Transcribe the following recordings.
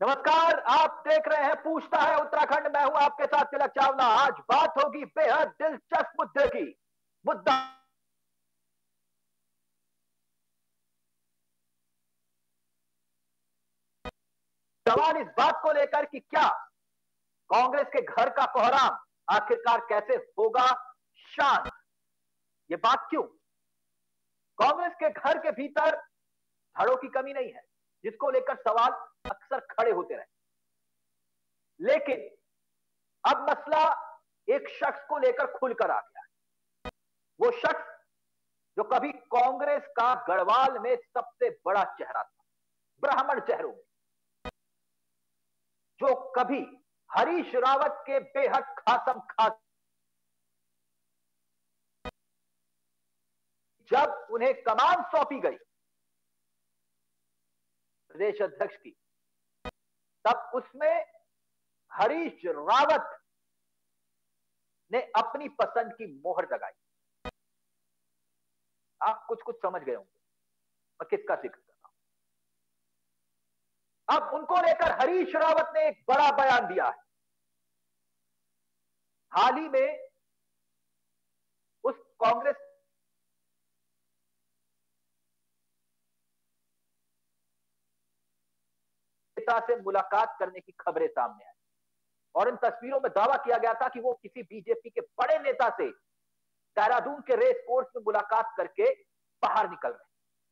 नमस्कार, आप देख रहे हैं पूछता है उत्तराखंड। मैं हूं आपके साथ तिलक चावला। आज बात होगी बेहद दिलचस्प मुद्दे की। मुद्दा सवाल इस बात को लेकर कि क्या कांग्रेस के घर का कोहराम आखिरकार कैसे होगा शांत। ये बात क्यों? कांग्रेस के घर के भीतर धड़ों की कमी नहीं है, जिसको लेकर सवाल अक्सर खड़े होते रहे। लेकिन अब मसला एक शख्स को लेकर खुलकर आ गया है। वो शख्स जो कभी कांग्रेस का गढ़वाल में सबसे बड़ा चेहरा था, ब्राह्मण चेहरों में, जो कभी हरीश रावत के बेहद खासम खास, जब उन्हें कमान सौंपी गई प्रदेश अध्यक्ष की, तब उसमें हरीश रावत ने अपनी पसंद की मोहर लगाई। आप कुछ कुछ समझ गए होंगे मैं किसका जिक्र कर रहा हूं। अब उनको लेकर हरीश रावत ने एक बड़ा बयान दिया है। हाल ही में उस कांग्रेस नेता से मुलाकात करने की खबरें सामने आई और इन तस्वीरों में दावा किया गया था कि वो किसी बीजेपी के बड़े नेता से देहरादून के रेस कोर्स में मुलाकात करके बाहर निकल रहे।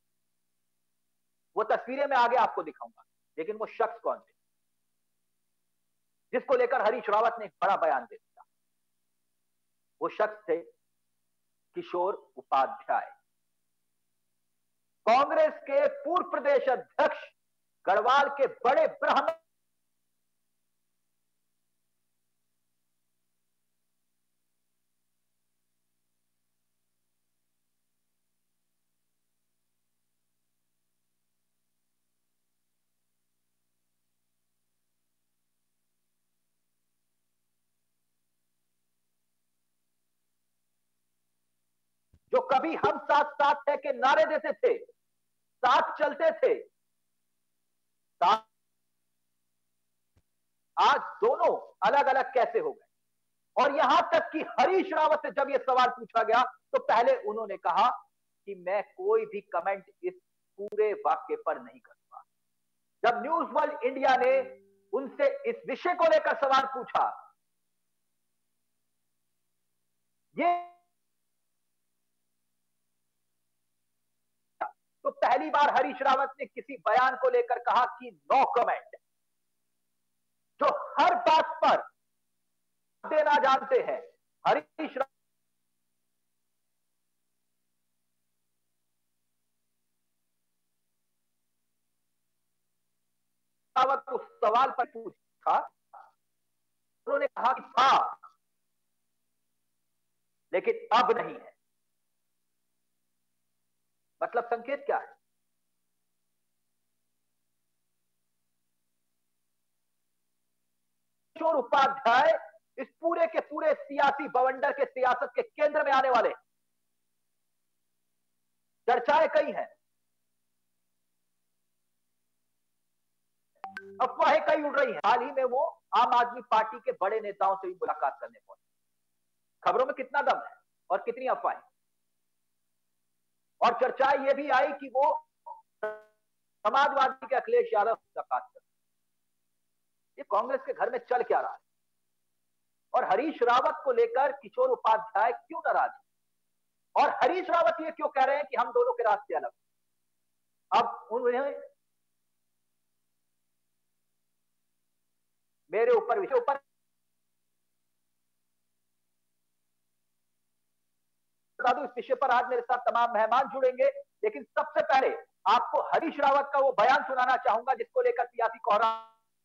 वो तस्वीरें मैं आगे आपको दिखाऊंगा, लेकिन वो शख्स कौन थे जिसको लेकर हरीश रावत ने एक बड़ा बयान दे दिया? वो शख्स थे किशोर उपाध्याय, कांग्रेस के पूर्व प्रदेश अध्यक्ष, गढ़वाल के बड़े ब्राह्मण जो कभी हम साथ साथ है के नारे देते थे, साथ चलते थे, साथ, आज दोनों अलग अलग कैसे हो गए? और यहां तक कि हरीश रावत से जब यह सवाल पूछा गया तो पहले उन्होंने कहा कि मैं कोई भी कमेंट इस पूरे वाक्य पर नहीं करूंगा। जब न्यूज वर्ल्ड इंडिया ने उनसे इस विषय को लेकर सवाल पूछा, ये तो पहली बार हरीश रावत ने किसी बयान को लेकर कहा कि नो कमेंट। जो हर बात पर देना जानते हैं, हरीश रावत उस सवाल पर पूछा, उन्होंने कहा कि था लेकिन अब नहीं है। मतलब संकेत क्या है? किशोर उपाध्याय इस पूरे के पूरे सियासी बवंडर के सियासत के केंद्र में आने वाले। चर्चाएं कई हैं, अफवाहें कई उड़ रही हैं। हाल ही में वो आम आदमी पार्टी के बड़े नेताओं से भी मुलाकात करने पहुंचे। खबरों में कितना दम है और कितनी अफवाहें। और चर्चाएं ये भी आई कि वो समाजवादी के अखिलेश यादव से मुलाकात कर। ये कांग्रेस के घर में चल क्या रहा है? और हरीश रावत को लेकर किशोर उपाध्याय क्यों नाराज है? और हरीश रावत ये क्यों कह रहे हैं कि हम दोनों के रास्ते अलग? अब उन्हें मेरे ऊपर विषय ऊपर बता दूं, इस विषय पर आज मेरे साथ तमाम मेहमान जुड़ेंगे, लेकिन सबसे पहले आपको हरीश रावत का वो बयान सुनाना चाहूंगा जिसको लेकर सियासी कोहराम।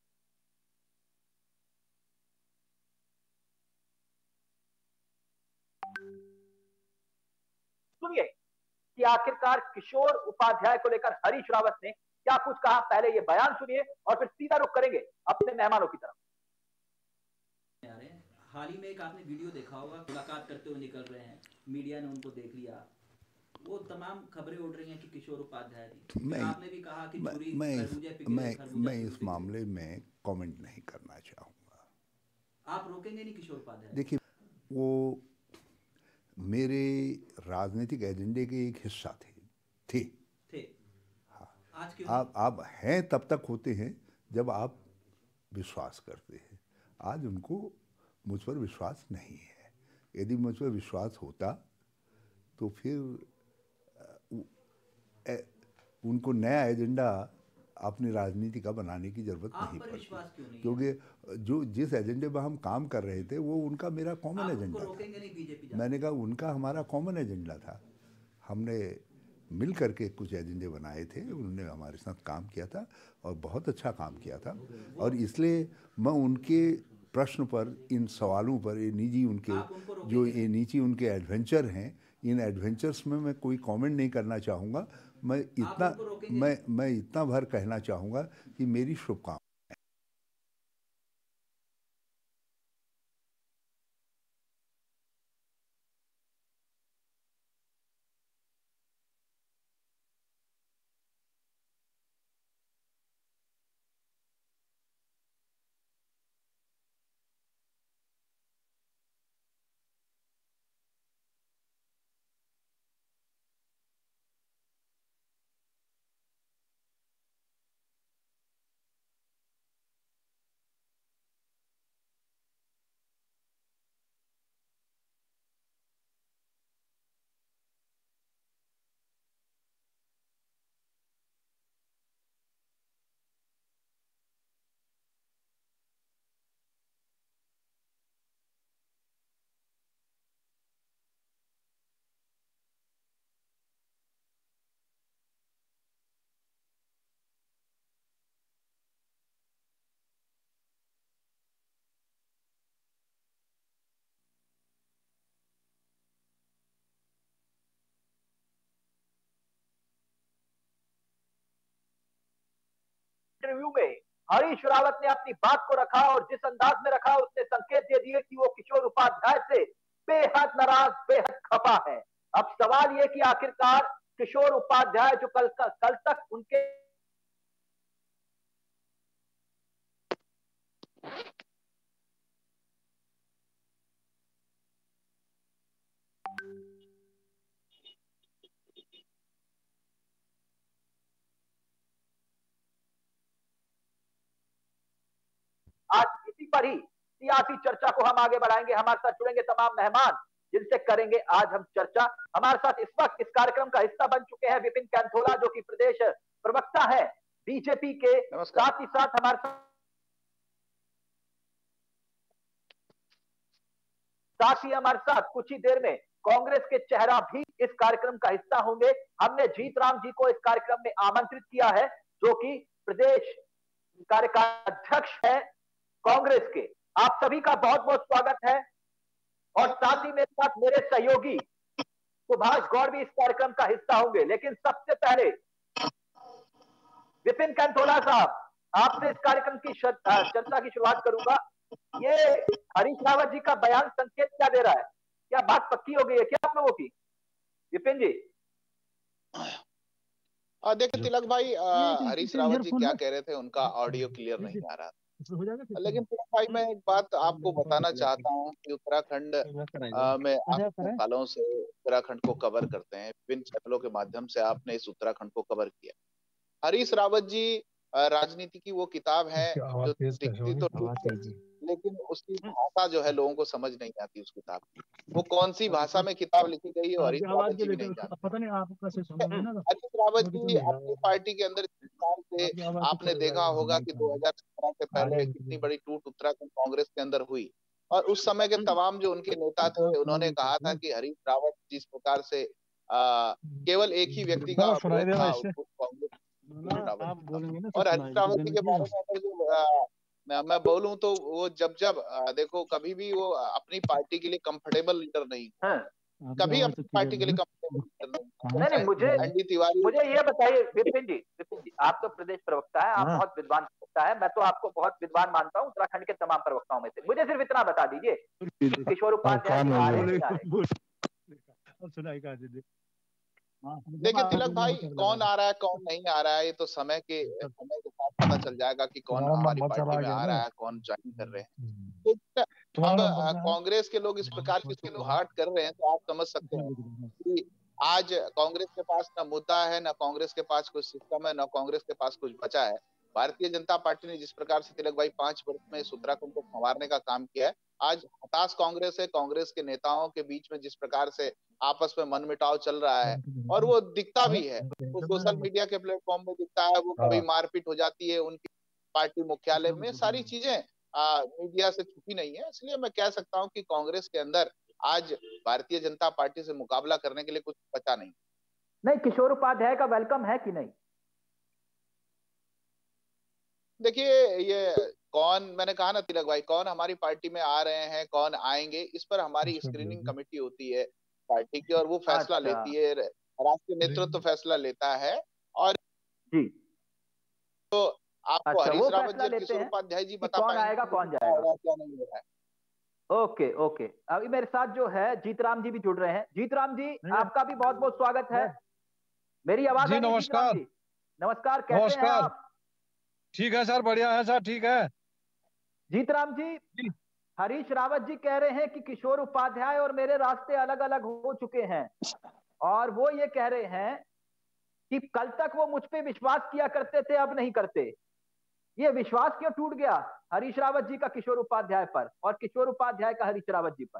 सुनिए कि आखिरकार किशोर उपाध्याय को लेकर हरीश रावत ने क्या कुछ कहा। पहले ये बयान सुनिए और फिर सीधा रुख करेंगे अपने मेहमानों की तरफ। हाल ही में एक आपने वीडियो देखा होगा, मुलाकात करते हुए निकल रहे हैं, मीडिया ने उनको देख लिया, वो तमाम खबरें उड़ रही हैं कि किशोर उपाध्याय थी। मैं आपने भी कहा कि छुरी मैं खरबूजा इस मामले में कमेंट नहीं करना चाहूँगा। आप रोकेंगे नहीं किशोर उपाध्याय? देखिए, वो मेरे राजनीतिक एजेंडे के एक हिस्सा थे। थे। आज क्यों नहीं? आप हैं तब तक होते हैं जब आप विश्वास करते हैं। आज उनको मुझ पर विश्वास नहीं है। यदि मुझ पर विश्वास होता तो फिर उनको नया एजेंडा अपनी राजनीति का बनाने की ज़रूरत नहीं आप पर पड़ती, विश्वास क्यों नहीं है? क्योंकि जिस एजेंडे पर हम काम कर रहे थे वो उनका मेरा कॉमन आप उनको एजेंडा था। रोकेंगे नहीं बीजेपी? मैंने कहा उनका हमारा कॉमन एजेंडा था। हमने मिल करके कुछ एजेंडे बनाए थे, उन्होंने हमारे साथ काम किया था और बहुत अच्छा काम किया था। और इसलिए मैं उनके प्रश्न पर, इन सवालों पर, ये निजी उनके आप उनको जो रोकेंगे ये नहीं? निजी उनके एडवेंचर हैं, इन एडवेंचर्स में मैं कोई कमेंट नहीं करना चाहूँगा। आप उनको रोकेंगे नहीं? मैं इतना भर कहना चाहूँगा कि मेरी शुभकामनाएं। इंटरव्यू में हरीश रावत ने अपनी बात को रखा और जिस अंदाज में रखा उसने संकेत दे दिए कि वो किशोर उपाध्याय से बेहद नाराज, बेहद खफा है। अब सवाल ये कि आखिरकार किशोर उपाध्याय जो कल तक उनके आज इसी पर ही सियासी चर्चा को हम आगे बढ़ाएंगे। हमारे साथ जुड़ेंगे तमाम मेहमान जिनसे करेंगे आज हम चर्चा। हमारे साथ इस वक्त इस कार्यक्रम का हिस्सा बन चुके हैं विपिन कैंथोला, जो कि प्रदेश प्रवक्ता है बीजेपी के। साथ ही साथ हमारे साथ कुछ ही देर में कांग्रेस के चेहरा भी इस कार्यक्रम का हिस्सा होंगे। हमने जीत राम जी को इस कार्यक्रम में आमंत्रित किया है, जो कि प्रदेश कार्यकाध्यक्ष है कांग्रेस के। आप सभी का बहुत बहुत स्वागत है। और साथ ही मेरे साथ मेरे सहयोगी सुभाष गौड़ भी इस कार्यक्रम का हिस्सा होंगे। लेकिन सबसे पहले विपिन कैंथोला साहब, आपसे इस कार्यक्रम की चर्चा की शुरुआत करूंगा। ये हरीश रावत जी का बयान संकेत क्या दे रहा है? क्या बात पक्की हो गई है क्या आप लोगों की? विपिन जी। देखिए तिलक भाई, हरीश रावत जी क्या कह रहे थे उनका ऑडियो क्लियर नहीं आ रहा था। लेकिन तिलक भाई, मैं एक बात आपको बताना चाहता हूं कि उत्तराखंड में आप कितने सालों से उत्तराखंड को कवर करते हैं, विभिन्न चैनलों के माध्यम से आपने इस उत्तराखंड को कवर किया। हरीश रावत जी राजनीति की वो किताब है जो दिखती तो ठीक है, लेकिन उसकी भाषा जो है लोगों को समझ नहीं आती उस किताब की। वो कौन सी भाषा में किताब लिखी गई है हरीश रावत जी भी नहीं जानते। पता नहीं आपका से सुना ना। हरीश रावत जी अपनी पार्टी के अंदर से आपने देखा होगा कि 2017 से पहले कितनी बड़ी टूट उत्तराखंड कांग्रेस के अंदर हुई। और उस समय के तमाम जो उनके नेता थे उन्होंने कहा था कि हरीश रावत जिस प्रकार से केवल एक ही व्यक्ति का विरोध था कांग्रेस और हरीश रावत जी के बारे में अगर जो मैं बोलूं तो वो जब देखो कभी भी वो अपनी पार्टी के लिए कंफर्टेबल लीडर नहीं, कभी अपनी पार्टी के लिए कंफर्टेबल लीडर नहीं, नहीं। मुझे ये बताइए विपिन जी, आप तो प्रदेश प्रवक्ता है, आप बहुत विद्वान प्रवक्ता है। मैं तो आपको बहुत विद्वान मानता हूँ उत्तराखंड के तमाम प्रवक्ताओं में से। मुझे सिर्फ इतना बता दीजिए किशोर उपाध्याय जी आ रहे हैं? देखिए तिलक भाई, कौन आ रहा है कौन नहीं आ रहा है ये तो समय के साथ पता चल जाएगा कि कौन हमारी पार्टी में आ रहा है, कौन ज्वाइन कर रहे हैं। तो अब कांग्रेस के लोग इस प्रकार की सुगबुगाहट कर रहे हैं तो आप समझ सकते हैं कि आज कांग्रेस के पास ना मुद्दा है, ना कांग्रेस के पास कुछ सिस्टम है, ना कांग्रेस के पास कुछ बचा है। भारतीय जनता पार्टी ने जिस प्रकार से तिलक भाई 5 वर्ष में इस उत्तराखंड को संवारने का काम किया है, आज हताश कांग्रेस है। कांग्रेस के नेताओं के बीच में जिस प्रकार से आपस में मनमुटाव चल रहा है, और वो दिखता भी है, वो सोशल मीडिया के प्लेटफॉर्म में दिखता है, वो कभी मारपीट हो जाती है उनकी पार्टी मुख्यालय में, सारी चीजें मीडिया से छुपी नहीं है। इसलिए मैं कह सकता हूं कि कांग्रेस के अंदर आज भारतीय जनता पार्टी से मुकाबला करने के लिए कुछ बचा नहीं। नहीं, किशोर उपाध्याय का वेलकम है कि नहीं? देखिए ये कौन, मैंने कहा ना तिलक भाई, कौन हमारी पार्टी में आ रहे हैं, कौन आएंगे, इस पर हमारी स्क्रीनिंग कमेटी होती है पार्टी की, और वो फैसला लेती है, राष्ट्रीय नेतृत्व फैसला लेता है। और जी, तो आपको हरीश रावत जी, किशोर हैं उपाध्याय जी कि बता कौन पाएंगे आएगा कौन जाएगा, क्या नहीं हो रहा है। ओके ओके, अभी मेरे साथ जो है जीतराम जी भी जुड़ रहे हैं। जीतराम जी, आपका भी बहुत बहुत स्वागत है। मेरी आवाज जी नमस्कार। जी नमस्कार, कैसे हैं आप? ठीक है सर, बढ़िया है सर, ठीक है। जीतराम जी, हरीश रावत जी कह रहे हैं कि किशोर उपाध्याय और मेरे रास्ते अलग अलग हो चुके हैं, और वो ये कह रहे हैं कि कल तक वो मुझ पे विश्वास किया करते थे, अब नहीं करते। ये विश्वास क्यों टूट गया हरीश रावत जी का किशोर उपाध्याय पर, और किशोर उपाध्याय का हरीश रावत जी पर?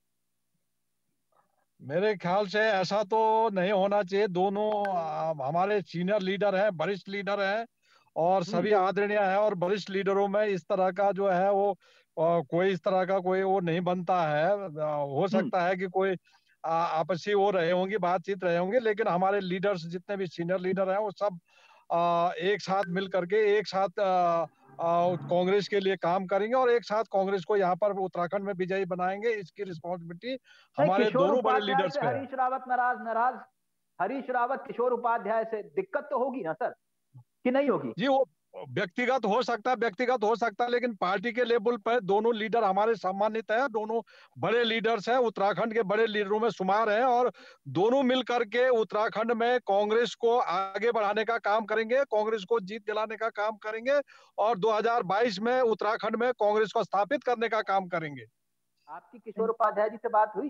मेरे ख्याल से ऐसा तो नहीं होना चाहिए। दोनों हमारे सीनियर लीडर हैं, वरिष्ठ लीडर हैं, और सभी आदरणीय हैं, और वरिष्ठ लीडरों में इस तरह का जो है वो कोई इस तरह का कोई वो नहीं बनता है। हो सकता है कि कोई आपसी वो रहे होंगे, बातचीत रहे होंगे, लेकिन हमारे लीडर्स जितने भी सीनियर लीडर हैं वो सब एक साथ मिल करके एक साथ कांग्रेस के लिए काम करेंगे, और एक साथ कांग्रेस को यहाँ पर उत्तराखंड में विजयी बनाएंगे। इसकी रिस्पॉन्सिबिलिटी हमारे दोनों बड़े लीडर्स पे है। हरीश रावत नाराज हरीश रावत किशोर उपाध्याय से दिक्कत तो होगी ना सर, कि नहीं होगी? जी वो व्यक्तिगत हो सकता है, लेकिन पार्टी के लेवल पर दोनों लीडर हमारे सम्मानित हैं। दोनों बड़े लीडर्स हैं, उत्तराखंड के बड़े लीडरों में शुमार हैं, और दोनों मिलकर के उत्तराखंड में कांग्रेस को आगे बढ़ाने का काम करेंगे, कांग्रेस को जीत दिलाने का काम करेंगे, और 2022 में उत्तराखंड में कांग्रेस को स्थापित करने का काम करेंगे। आपकी किशोर उपाध्याय जी से बात हुई?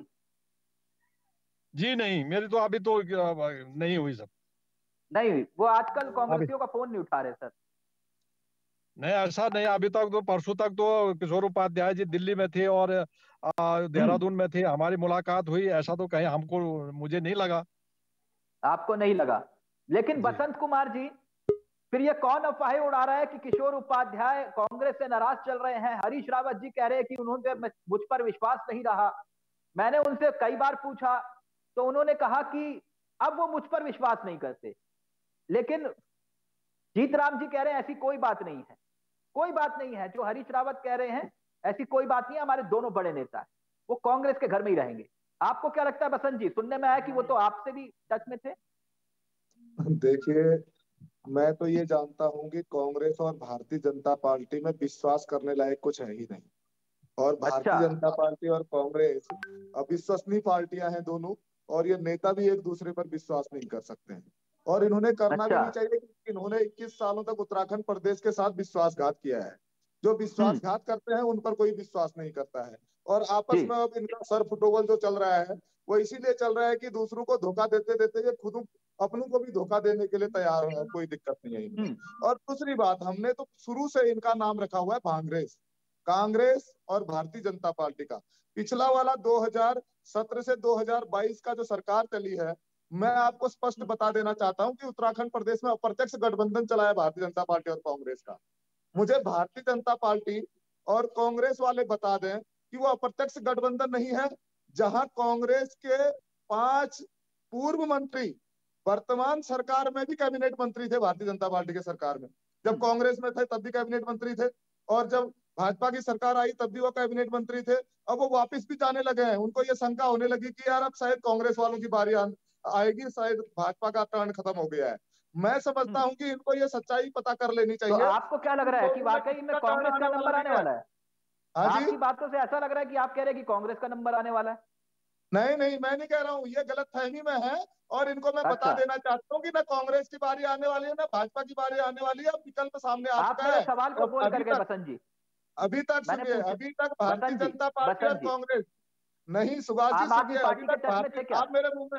जी नहीं, मेरी तो अभी तो नहीं हुई सर। नहीं हुई? वो आजकल कांग्रेसियों का फोन नहीं उठा रहे सर? नहीं, ऐसा नहीं। अभी तक तो परसों तक तो किशोर उपाध्याय जी दिल्ली में थे और देहरादून में थे, हमारी मुलाकात हुई। ऐसा तो कहीं मुझे नहीं लगा। आपको नहीं लगा? लेकिन बसंत कुमार जी, फिर ये कौन अफवाहें उड़ा रहा है कि किशोर उपाध्याय कांग्रेस से नाराज चल रहे हैं? हरीश रावत जी कह रहे हैं कि उन्होंने मुझ पर विश्वास नहीं रहा। मैंने उनसे कई बार पूछा तो उन्होंने कहा कि अब वो मुझ पर विश्वास नहीं करते। लेकिन जीतराम जी कह रहे हैं ऐसी कोई बात नहीं है, कोई बात नहीं है। जो हरीश रावत कह रहे हैं ऐसी कोई बात नहीं है, हमारे दोनों बड़े नेता है, वो कांग्रेस के घर में ही रहेंगे। आपको क्या लगता है बसंत जी? सुनने में आया कि वो तो आपसे भी टच में थे। देखिए, मैं तो ये जानता हूं कि कांग्रेस और भारतीय जनता पार्टी में विश्वास करने लायक कुछ है ही नहीं। और भारतीय जनता पार्टी और कांग्रेस अविश्वसनीय पार्टियां हैं दोनों, और ये नेता भी एक दूसरे पर विश्वास नहीं कर सकते हैं, और इन्होंने करना भी नहीं चाहिए, क्योंकि इन्होंने 21 सालों तक उत्तराखंड प्रदेश के साथ विश्वासघात किया है। जो विश्वासघात करते हैं उन पर कोई विश्वास नहीं करता है। और आपस में अब इनका सर फुटबॉल जो चल रहा है वो इसीलिए चल रहा है कि दूसरों को धोखा देते देते ये खुद अपनों को भी धोखा देने के लिए तैयार हो। कोई दिक्कत नहीं है इनमें। और दूसरी बात, हमने तो शुरू से इनका नाम रखा हुआ है कांग्रेस। कांग्रेस और भारतीय जनता पार्टी का पिछला वाला 2017 से 2022 का जो सरकार चली है, मैं आपको स्पष्ट बता देना चाहता हूं कि उत्तराखंड प्रदेश में अप्रत्यक्ष गठबंधन चला है भारतीय जनता पार्टी और कांग्रेस का। मुझे भारतीय जनता पार्टी और कांग्रेस वाले बता दें कि वो अप्रत्यक्ष गठबंधन नहीं है। जहां कांग्रेस के 5 पूर्व मंत्री वर्तमान सरकार में भी कैबिनेट मंत्री थे, भारतीय जनता पार्टी के सरकार में। जब कांग्रेस में थे तब भी कैबिनेट मंत्री थे, और जब भाजपा की सरकार आई तब भी वो कैबिनेट मंत्री थे। अब वो वापस भी जाने लगे हैं। उनको ये शंका होने लगी कि यार अब शायद कांग्रेस वालों की बारी आएगी, शायद भाजपा का टर्न खत्म हो गया है। मैं समझता हूं कि इनको ये सच्चाई पता कर लेनी चाहिए। तो आपको क्या लग रहा है कि वाकई में कांग्रेस का नंबर आने वाला है? आपकी बातों से ऐसा लग रहा है कि आप कह रहे हैं कि कांग्रेस का नंबर आने वाला है। नहीं नहीं, मैं नहीं कह रहा हूँ, ये गलतफहमी में है। और इनको मैं बता देना चाहता हूँ कि ना कांग्रेस की बारी आने वाली है ना भाजपा की बारी आने वाली है। अब विकल्प सामने आ आप चुका मेरे है। सवाल को और बोल करके बसंत जी, अभी तक मैंने सुनिए, पूछा। अभी तक भारतीय बसंत जी, जनता पार्टी और बसंत जी, कांग्रेस, नहीं सुभाष जी आम आदमी सुनिए, अभी पार्टी के तक टच में भारतीय, थे क्या?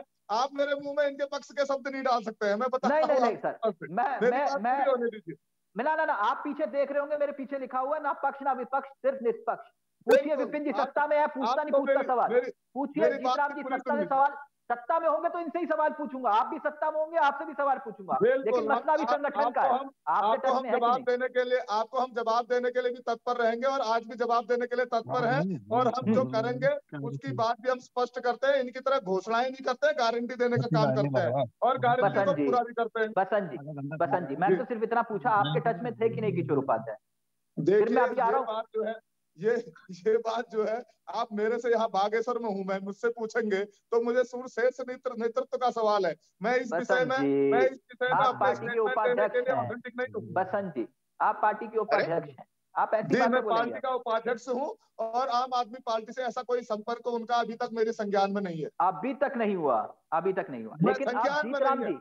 आप मेरे मुंह में इनके पक्ष के शब्द नहीं डाल सकते हैं, मैं नहीं बताता नहीं हूँ नहीं सर, आपको। मेरी मैं बात मैं पूरी होने दीजिए। मिला ना, आप पीछे देख रहे होंगे, मेरे पीछे लिखा हुआ है ना पक्ष ना विपक्ष, सिर्फ निष्पक्ष। पूछिए बिल्कुल, विपिन जी, आप सत्ता में है, पूछता नहीं आपको पूछता मेरी सवाल। मेरी पूछिए मेरी बात जीतराम भी जी, पूरी सत्ता सुन में लीजिए। सवाल, सत्ता में होंगे तो इनसे ही सवाल पूछूंगा। आप भी सत्ता में होंगे, आपसे भी सवाल पूछूंगा। लेकिन बिल्कुल, मसला भी संगठन का है। आपके टच में है कि नहीं? आपको हम जवाब देने के लिए भी तत्पर रहेंगे और आज भी जवाब देने के लिए तत्पर हैं। और हम जो करेंगे उसकी बात भी हम स्पष्ट करते हैं। इनकी तरह घोषणाएं नहीं करते, गारंटी देने का काम करते हैं और गारंटी को बसंत जी, पूरा भी करते हैं। बसंत जी, बसंत जी, मैंने तो सिर्फ इतना पूछा, आपके टच में थे कि नहीं किशोर उपाध्याय? फिर देखिए मैं अभी आ ये रहा हूँ। बात जो है, ये ये बात जो है, आप मेरे से यहाँ बागेश्वर में हूँ, मैं मुझसे पूछेंगे तो मुझे शीर्ष नेतृत्व का सवाल है। मैं इस विषय बसंत में जी, आप अपने पार्टी के स्टेटमेंट देने के उपाध्यक्ष लिए हैं। ऑथेंटिक नहीं हूँ। बसंत जी, आप पार्टी के अरे उपाध्यक्ष हैं, आप ऐसी जी, मैं बातें बोलेंगे पार्टी आप? का उपाध्यक्ष हूँ और आम आदमी पार्टी से ऐसा कोई संपर्क उनका अभी तक मेरे संज्ञान में नहीं है। अभी तक नहीं हुआ, अभी तक नहीं हुआ। मैं लेकिन आप संज्ञान में नहीं जीतराम है। जी,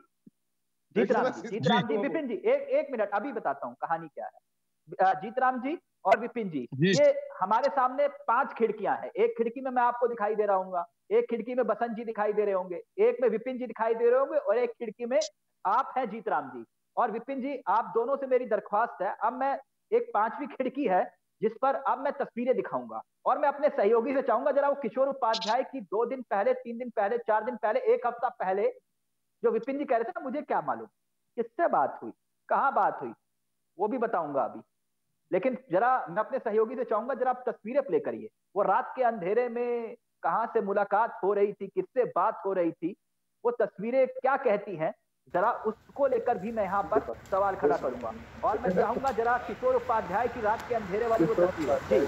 देखिए मैं जीतराम जी, विपिन जी, एक मिनट, अभी बताता हूँ कहानी क्या है। जीतराम जी और विपिन जी, ये हमारे सामने 5 खिड़कियां हैं। एक खिड़की में मैं आपको दिखाई दे रहा हूँ, एक खिड़की में बसंत जी दिखाई दे रहे होंगे, एक में विपिन जी दिखाई दे रहे होंगे, और एक खिड़की में आप हैं जीतराम जी। और विपिन जी, आप दोनों से मेरी दरख्वास्त है, अब मैं एक 5वीं खिड़की है जिस पर अब मैं तस्वीरें दिखाऊंगा, और मैं अपने सहयोगी से चाहूंगा जरा वो किशोर उपाध्याय की 2 दिन पहले, 3 दिन पहले, 4 दिन पहले, 1 हफ्ता पहले जो विपिन जी कह रहे थे ना, मुझे क्या मालूम किससे बात हुई, कहाँ बात हुई, वो भी बताऊंगा अभी। लेकिन जरा मैं अपने सहयोगी से चाहूंगा, जरा आप तस्वीरें प्ले करिए। वो रात के अंधेरे में कहां से मुलाकात हो रही थी, किससे बात हो रही थी, वो तस्वीरें क्या कहती हैं, जरा उसको लेकर भी मैं यहाँ पर सवाल खड़ा करूंगा। और मैं चाहूंगा जरा किशोर उपाध्याय की रात के अंधेरे वाली वो तस्वीर। जी,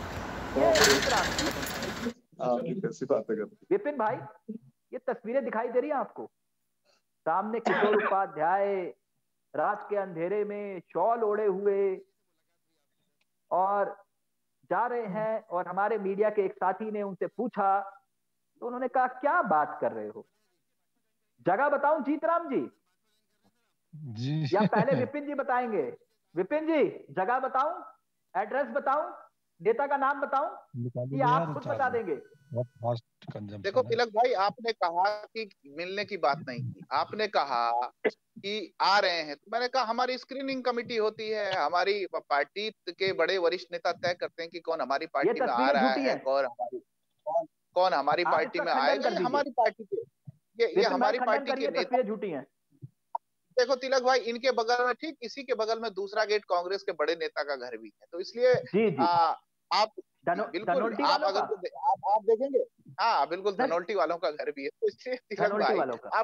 ये कैसी बात है विपिन भाई, ये तस्वीरें दिखाई दे रही है आपको? सामने किशोर उपाध्याय रात के अंधेरे में शॉल ओढ़े हुए और जा रहे हैं, और हमारे मीडिया के एक साथी ने उनसे पूछा तो उन्होंने कहा क्या बात कर रहे हो, जगह बताऊं जीतराम जी, या पहले विपिन जी बताएंगे? विपिन जी, जगह बताऊं, एड्रेस बताऊं, नेता का नाम बताऊं, कि आप खुद बता देंगे? देखो तिलक भाई, आपने कहा कि मिलने की बात नहीं की, आपने कहा कि आ रहे हैं, तो मैंने कहा हमारी स्क्रीनिंग कमेटी होती है, हमारी पार्टी के बड़े वरिष्ठ नेता तय करते हैं कि कौन हमारी पार्टी में आ रहा है, कौन हमारी पार्टी में आएगा, ये हमारी पार्टी के, ये हमारी पार्टी के नेता झूठी हैं। देखो तिलक भाई, इनके बगल में, ठीक इसी के बगल में दूसरा गेट कांग्रेस के बड़े नेता का घर भी है, तो इसलिए आप बिल्कुल, आप अगर आप देखेंगे, हाँ बिल्कुल, धनोल्टी वालों का घर भी है, तो इसलिए तिलक भाई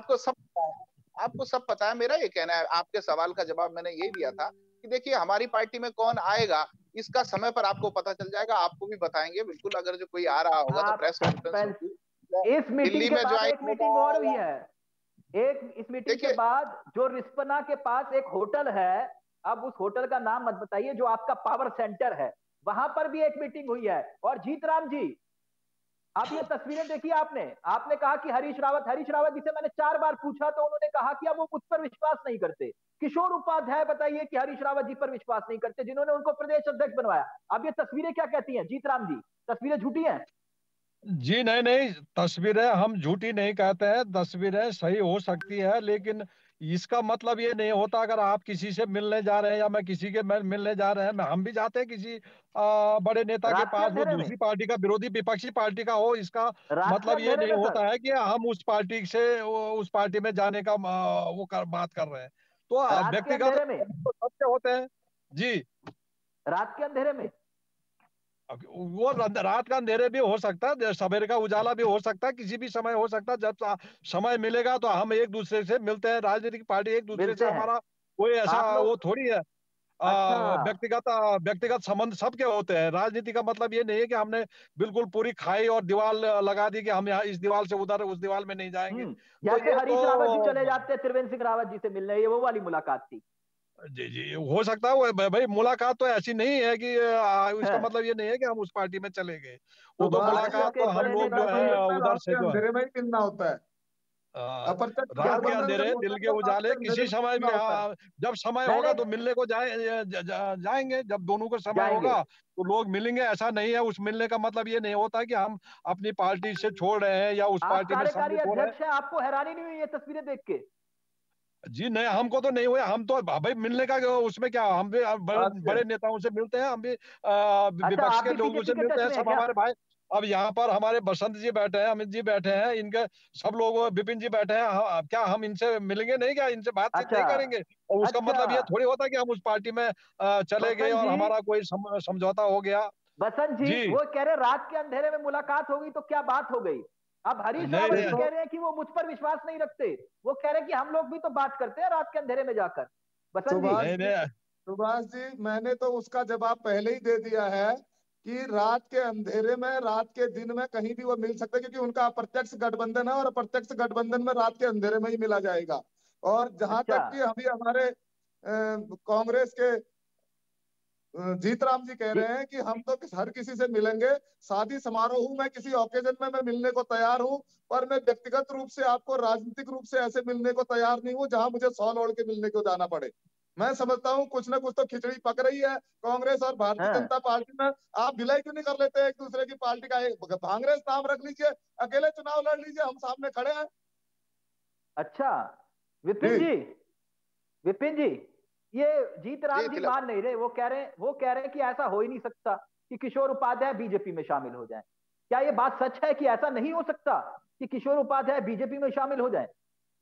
आपको सब पता है। मेरा ये कहना है, आपके सवाल का जवाब मैंने ये दिया था कि देखिए हमारी पार्टी में कौन आएगा इसका समय पर आपको पता चल जाएगा, आपको भी बताएंगे बिल्कुल। अगर जो कोई आ रहा होगा तो प्रेस कॉन्फ्रेंस इस मीटिंग के बाद एक मीटिंग और हुई है, इस मीटिंग के बाद जो रिस्पना के पास एक होटल है, अब उस होटल का नाम मत बताइए, जो आपका पावर सेंटर है, वहां पर भी एक मीटिंग हुई है। और जीतराम जी, आप ये तस्वीरें देखिए, आपने कहा कि हरीश रावत जिसे मैंने 4 बार पूछा तो उन्होंने कहा कि अब वो मुझ पर विश्वास नहीं करते। किशोर उपाध्याय बताइए कि हरीश रावत जी पर विश्वास नहीं करते, जिन्होंने उनको प्रदेश अध्यक्ष बनवाया। अब ये तस्वीरें क्या कहती हैं जीतराम जी, तस्वीरें झूठी हैं? जी नहीं, तस्वीरें हम झूठी नहीं कहते हैं, तस्वीरें सही हो सकती है, लेकिन इसका मतलब ये नहीं होता अगर आप किसी से मिलने जा रहे हैं या मैं किसी के मिलने जा रहे हैं, हम भी जाते हैं किसी बड़े नेता के पास, वो दूसरी पार्टी का, विरोधी विपक्षी पार्टी का हो, इसका मतलब ये नहीं होता है कि हम उस पार्टी से उस पार्टी में जाने का बात कर रहे हैं। तो व्यक्तिगत सबसे होते हैं जी। रात के अंधेरे में, वो रात का अंधेरे भी हो सकता है, सवेरे का उजाला भी हो सकता है, किसी भी समय हो सकता है। जब समय मिलेगा तो हम एक दूसरे से मिलते हैं, राजनीतिक पार्टी एक दूसरे से, हमारा कोई ऐसा वो थोड़ी है। व्यक्तिगत संबंध सबके होते हैं। राजनीति का मतलब ये नहीं है कि हमने बिल्कुल पूरी खाई और दीवार लगा दी कि हम यहाँ इस दीवार से उधर उस दीवार में नहीं जाएंगे। जैसे हरीश रावत जी चले जाते हैं त्रिवेंद्र सिंह रावत जी से मिलने, ये वो वाली मुलाकात थी। जी जी, हो सकता है वो भाई, मुलाकात तो ऐसी नहीं है कि इसका मतलब ये नहीं है कि हम उस पार्टी में चले गए। वो तो सुभाष जी, मुलाकात तो हम अप्रत्यक्ष लोग जो गठबंधन है में उधर रात से के जो है अंधेरे में ही मिलना होता है। अप्रत्यक्ष रात के गठबंधन अंधेरे जब होता दिल है के तो रात के उजाले अंधेरे किसी में समय मिलना भी, होता है। जब समय नहीं होगा नहीं तो मिलने को जाएंगे, जब दोनों को समय जाएंगे। होगा तो लोग मिलेंगे। ऐसा नहीं है, उस मिलने का मतलब ये नहीं होता कि हम अपनी पार्टी से छोड़ रहे हैं या उस आप पार्टी में कार्यकारी सम्मिलित हो रहे हैं। अध्यक्ष हैं, आपको हैरानी नहीं हुई ये तस्वीरें देख के? जी नहीं, हमको तो नहीं हुए। हम तो भाई मिलने का उसमें क्या, हम भी बड़े अच्छा बड़े नेताओं से मिलते हैं, हम भी अच्छा, विपक्ष आप के भी लोगों बीजेपी से के मिलते टच हैं, में है सब क्या? हमारे भाई। अब यहाँ पर हमारे बसंत जी बैठे हैं, अमित जी बैठे हैं, इनके सब लोग, विपिन जी बैठे हैं। क्या हम इनसे मिलेंगे नहीं? क्या इनसे बातचीत अच्छा नहीं करेंगे? और उसका अच्छा, मतलब ये थोड़ी होता कि हम उस पार्टी में चले गए बसंत और जी, हमारा कोई समझौता हो गया। बसंत जी जी वो कह रहे रात के अंधेरे में मुलाकात होगी तो क्या बात हो गई? अब हरीश नहीं रावत ये जी नहीं, तो कह रहे हैं कि वो मुझ पर विश्वास नहीं रखते। वो कह रहे हैं कि हम लोग भी तो बात करते हैं रात के अंधेरे में जाकर। बसंत जी, सुभाष नहीं जी, नहीं, सुभाष जी, मैंने तो उसका जवाब पहले ही दे दिया है कि रात के अंधेरे में, रात के दिन में कहीं भी वो मिल सकते हैं, क्योंकि उनका अप्रत्यक्ष गठबंधन है और अप्रत्यक्ष गठबंधन में रात के अंधेरे में ही मिला जाएगा। और जहां अच्छा तक कि अभी हमारे कांग्रेस के जीतराम जी कह जी, रहे हैं कि हम तो हर किसी से मिलेंगे, शादी समारोह में किसी ओकेजन में मैं मिलने को तैयार हूं, पर मैं व्यक्तिगत रूप से आपको राजनीतिक रूप से ऐसे मिलने को तैयार नहीं हूं जहां मुझे सॉल ओढ़ के मिलने को जाना पड़े। मैं समझता हूं कुछ ना कुछ तो खिचड़ी पक रही है कांग्रेस और भारतीय हाँ, जनता पार्टी में। आप विलय क्यों नहीं कर लेते एक दूसरे की पार्टी का? एक कांग्रेस नाम रख लीजिए, अकेले चुनाव लड़ लीजिए, हम सामने खड़े हैं। अच्छा। विपिन जी जी, विपिन जी, ये जी जीतराम जी तिलक मान नहीं रहे। वो कह रहे हैं कि ऐसा हो ही नहीं सकता कि किशोर उपाध्याय बीजेपी में शामिल हो जाएं। क्या ये बात सच है कि ऐसा नहीं हो सकता कि किशोर उपाध्याय बीजेपी में शामिल हो जाएं?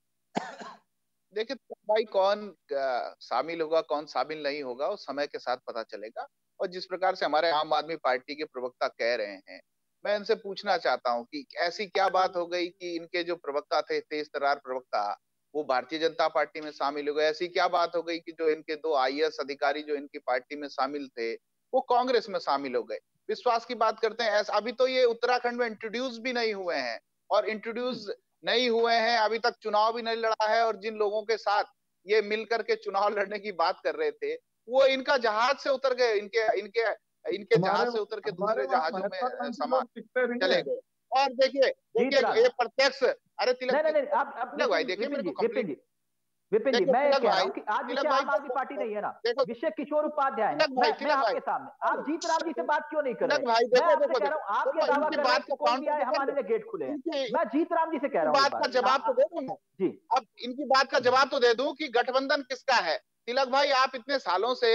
देखिए भाई, कौन शामिल होगा कौन शामिल नहीं होगा वो समय के साथ पता चलेगा। और जिस प्रकार से हमारे आम आदमी पार्टी के प्रवक्ता कह रहे हैं, मैं इनसे पूछना चाहता हूं कि ऐसी क्या बात हो गई कि इनके जो प्रवक्ता थे, तेज तर्रार प्रवक्ता, वो भारतीय जनता पार्टी में शामिल हो गए? ऐसी क्या बात हो गई कि जो इनके दो आईएएस अधिकारी जो इनकी पार्टी में शामिल थे, वो कांग्रेस में शामिल हो गए? विश्वास की बात करते हैं, ऐसा अभी तो ये उत्तराखंड में इंट्रोड्यूस भी नहीं हुए हैं। और इंट्रोड्यूस नहीं हुए हैं, अभी तक चुनाव भी नहीं लड़ा है, और जिन लोगों के साथ ये मिलकर के चुनाव लड़ने की बात कर रहे थे, वो इनका जहाज से उतर गए, इनके इनके इनके हमारे जहाज से उतर के हमारे दूसरे वहाँ जहाजों में महत्वाकांक्षी समा लोग टिकते नहीं चले है। गए। और देखिए देखिए जीतराम, ये प्रत्यक्ष, अरे नहीं तिलक नहीं नहीं, आप तिलक भाई विपिन देखिए विपिन मेरे को जी, विपिन कंप्लीट। जी, विपिन जी, देखो मैं ये तिलक कह रहा भाई, हूं कि आज विषय तिलक भाई आम आदमी पार्टी नहीं है ना, देखो, विषय किशोर उपाध्याय है। तिलक मैं भाई, मैं तिलक भाई, आपके सामने, आप जीतराम जी से बात क्यों नहीं कर रहे? तिलक भाई, मैं देखो आपसे देखो कह रहा देखो हूं, आप ये देखो दावा इनकी कर रहे हैं बात कि का कोई भी काउंटर आए तो कर हमारे लो। लिए गेट खुले हैं। इनकी मैं जीतराम जी से कह इनकी रहा हूँ इस बात का जवाब तो दे दूं मैं। जी, अब इनकी बात का जवाब तो दे दूं कि गठबंधन किसका है। तिलक भाई, आप इतने सालों से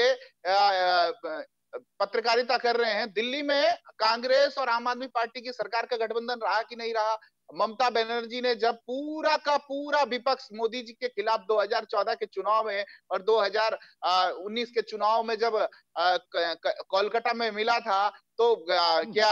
पत्रकारिता कर रहे हैं, दिल्ली में कांग्रेस और आम आदमी पार्टी की सरकार का गठबंधन रहा कि नहीं रहा? ममता बनर्जी ने जब पूरा का पूरा विपक्ष मोदी जी के खिलाफ 2014 के चुनाव में और 2019 के चुनाव में जब कोलकाता में मिला था, तो क्या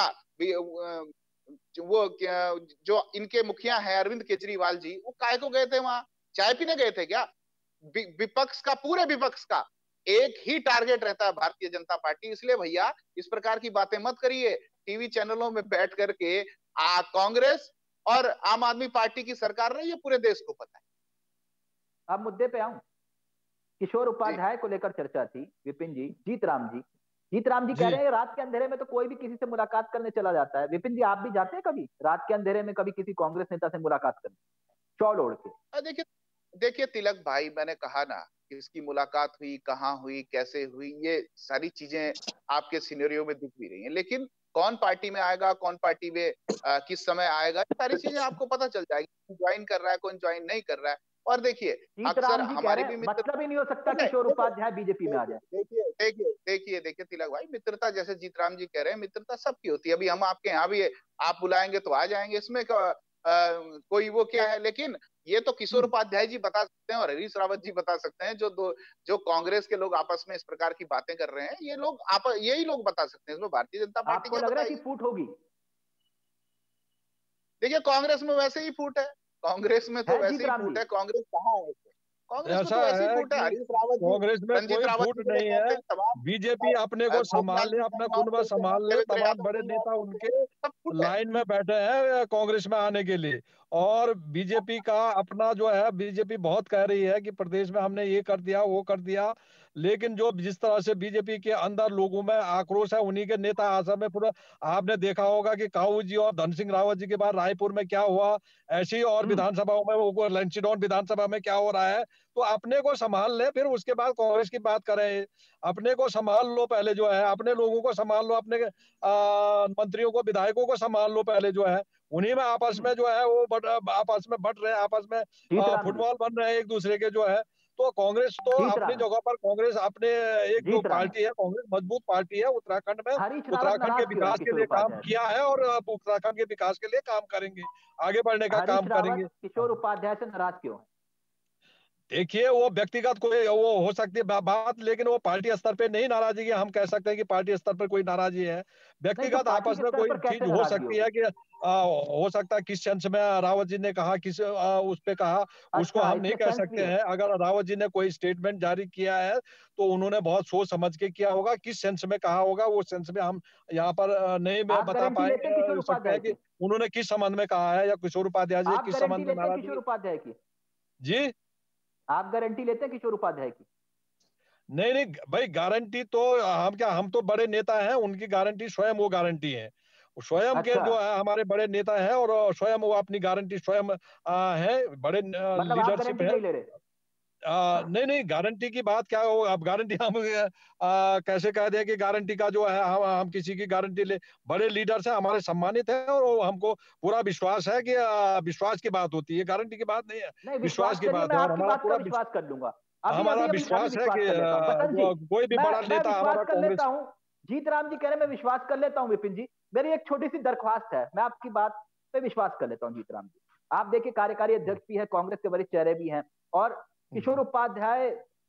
वो जो इनके मुखिया हैं अरविंद केजरीवाल जी, वो काय को गए थे वहां? चाय पीने गए थे क्या? विपक्ष का, पूरे विपक्ष का एक ही टारगेट रहता है भारतीय जनता पार्टी। इसलिए भैया इस प्रकार की बातें मत करिए टीवी चैनलों में बैठ करके। कांग्रेस और आम आदमी पार्टी की सरकार रही है, पूरे देश को पता है। अब मुद्दे पे आऊं। किशोर जी उपाध्याय को लेकर चर्चा थी। विपिन जी, जीतराम जी कह जी रहे हैं रात के अंधेरे में तो कोई भी किसी से मुलाकात करने चला जाता है। विपिन जी, आप भी जाते हैं कभी रात के अंधेरे में कभी किसी कांग्रेस नेता से मुलाकात करने, शॉल ओढ़ के? देखिए देखिए तिलक भाई, मैंने कहा ना, किसकी मुलाकात हुई, कहाँ हुई, कैसे हुई, ये सारी चीजें आपके सिनेरियो में दिख भी रही हैं। लेकिन कौन पार्टी में आएगा, कौन पार्टी में किस समय आएगा, ये सारी चीजें आपको पता चल जाएगी। कौन ज्वाइन कर रहा है, कौन ज्वाइन नहीं कर रहा है। और देखिए अक्सर जीतराम जी कह हमारी रहे भी हैं मित्र, मतलब ही नहीं हो सकता देखिए किशोर देखिए उपाध्याय बीजेपी में आ जाए। देखिए देखिए देखिए देखिए तिलक भाई, मित्रता जैसे जीतराम जी कह रहे हैं, मित्रता सबकी होती है। अभी हम आपके यहाँ भी आप बुलाएंगे तो आ जाएंगे, इसमें कोई वो क्या है। लेकिन ये तो किशोर उपाध्याय जी बता सकते हैं और हरीश रावत जी बता सकते हैं। जो कांग्रेस के लोग आपस में इस प्रकार की बातें कर रहे हैं, ये लोग यही लोग बता सकते हैं। इसमें भारतीय जनता पार्टी आपको क्या लग रहा है कि बताएगी? फूट होगी? देखिए कांग्रेस में वैसे ही फूट है, कांग्रेस में तो है वैसे ही जीतराम फूट जी? है। कांग्रेस कहाँ है? कांग्रेस में ऐसा तो वैसे ही है फूट है। कि हरीश रावत जी, कांग्रेस में रंजीत कोई रावत फूट जी को नहीं लेकर है। के सवाल, बीजेपी अपने को संभाल भोजपाल ले, जी अपना संभाल कुनबा करके हैं, संभाल ले, देवेंद्र तमाम यादव बड़े संभाल नेता करके उनके हैं, सब फूट है। लाइन में बैठे हैं कांग्रेस में आने के लिए। और बीजेपी का अपना जो है, बीजेपी बहुत कह रही है कि प्रदेश में हमने ये कर दिया वो कर दिया, लेकिन जो जिस तरह से बीजेपी के अंदर लोगों में आक्रोश है, उन्हीं के नेता आसम में पूरा आपने देखा होगा कि काऊ जी और धन सिंह रावत जी के बाद रायपुर में क्या हुआ, ऐसी और विधानसभाओं में वो लंचडाउन विधानसभा में क्या हो रहा है। तो अपने को संभाल ले, फिर उसके बाद कांग्रेस की बात करें। अपने को संभाल लो पहले जो है, अपने लोगों को संभाल लो, अपने मंत्रियों को विधायकों को संभाल लो पहले जो है। उन्हीं में आपस में जो है वो आपस में बट रहे हैं, आपस में फुटबॉल बन रहे हैं एक दूसरे के जो है। तो कांग्रेस तो अपनी जगह पर, कांग्रेस अपने एक जो पार्टी है, कांग्रेस मजबूत पार्टी है उत्तराखंड में, उत्तराखंड के विकास के लिए काम किया है और उत्तराखंड के विकास के लिए काम करेंगे, आगे बढ़ने का काम करेंगे। किशोर उपाध्याय से नाराज क्यों है? देखिए वो व्यक्तिगत कोई वो हो सकती है बात, लेकिन वो पार्टी स्तर पे नहीं नाराजगी हम कह सकते हैं कि पार्टी स्तर पर कोई नाराजगी है। व्यक्तिगत आपस में कोई चीज हो सकती है कि हो सकता है किस सेंस में रावत जी ने कहा, किस उस पे कहा, उसको हम नहीं कह सकते हैं। अगर रावत जी ने कोई स्टेटमेंट जारी किया है तो उन्होंने बहुत सोच समझ के किया होगा, किस सेंस में कहा होगा वो सेंस में हम यहाँ पर नहीं बता पाएंगे सकते हैं कि उन्होंने किस संबंध में कहा है, या किशोर उपाध्याय जी किस संबंध में नाराज। किशोर उपाध्याय की जी आप गारंटी लेते हैं किशोर उपाध्याय की? नहीं नहीं भाई, गारंटी तो हम तो बड़े नेता हैं, उनकी गारंटी स्वयं वो गारंटी है, स्वयं के जो है हमारे बड़े नेता हैं और स्वयं वो अपनी गारंटी स्वयं है, बड़े लीडरशिप है। नहीं नहीं, गारंटी की बात क्या हो, अब गारंटी हम कैसे कह दें कि गारंटी का जो है हम किसी की गारंटी ले। बड़े लीडर्स हैं हमारे, सम्मानित हैं और हमको पूरा विश्वास है कि विश्वास की बात होती है, गारंटी की बात नहीं है, विश्वास की बात है। और हमारा पूरा विश्वास कर लूंगा, हमारा विश्वास है कि कोई भी बड़ा नेता हमारा कांग्रेस। जीत राम जी कह रहे मैं विश्वास कर लेता हूँ। विपिन जी मेरी एक छोटी सी दरख्वास्त है, मैं आपकी बात पे विश्वास कर लेता हूँ। जीत राम जी आप देखिए कार्यकारी अध्यक्ष भी है, कांग्रेस के वरिष्ठ चेहरे भी हैं, और किशोर उपाध्याय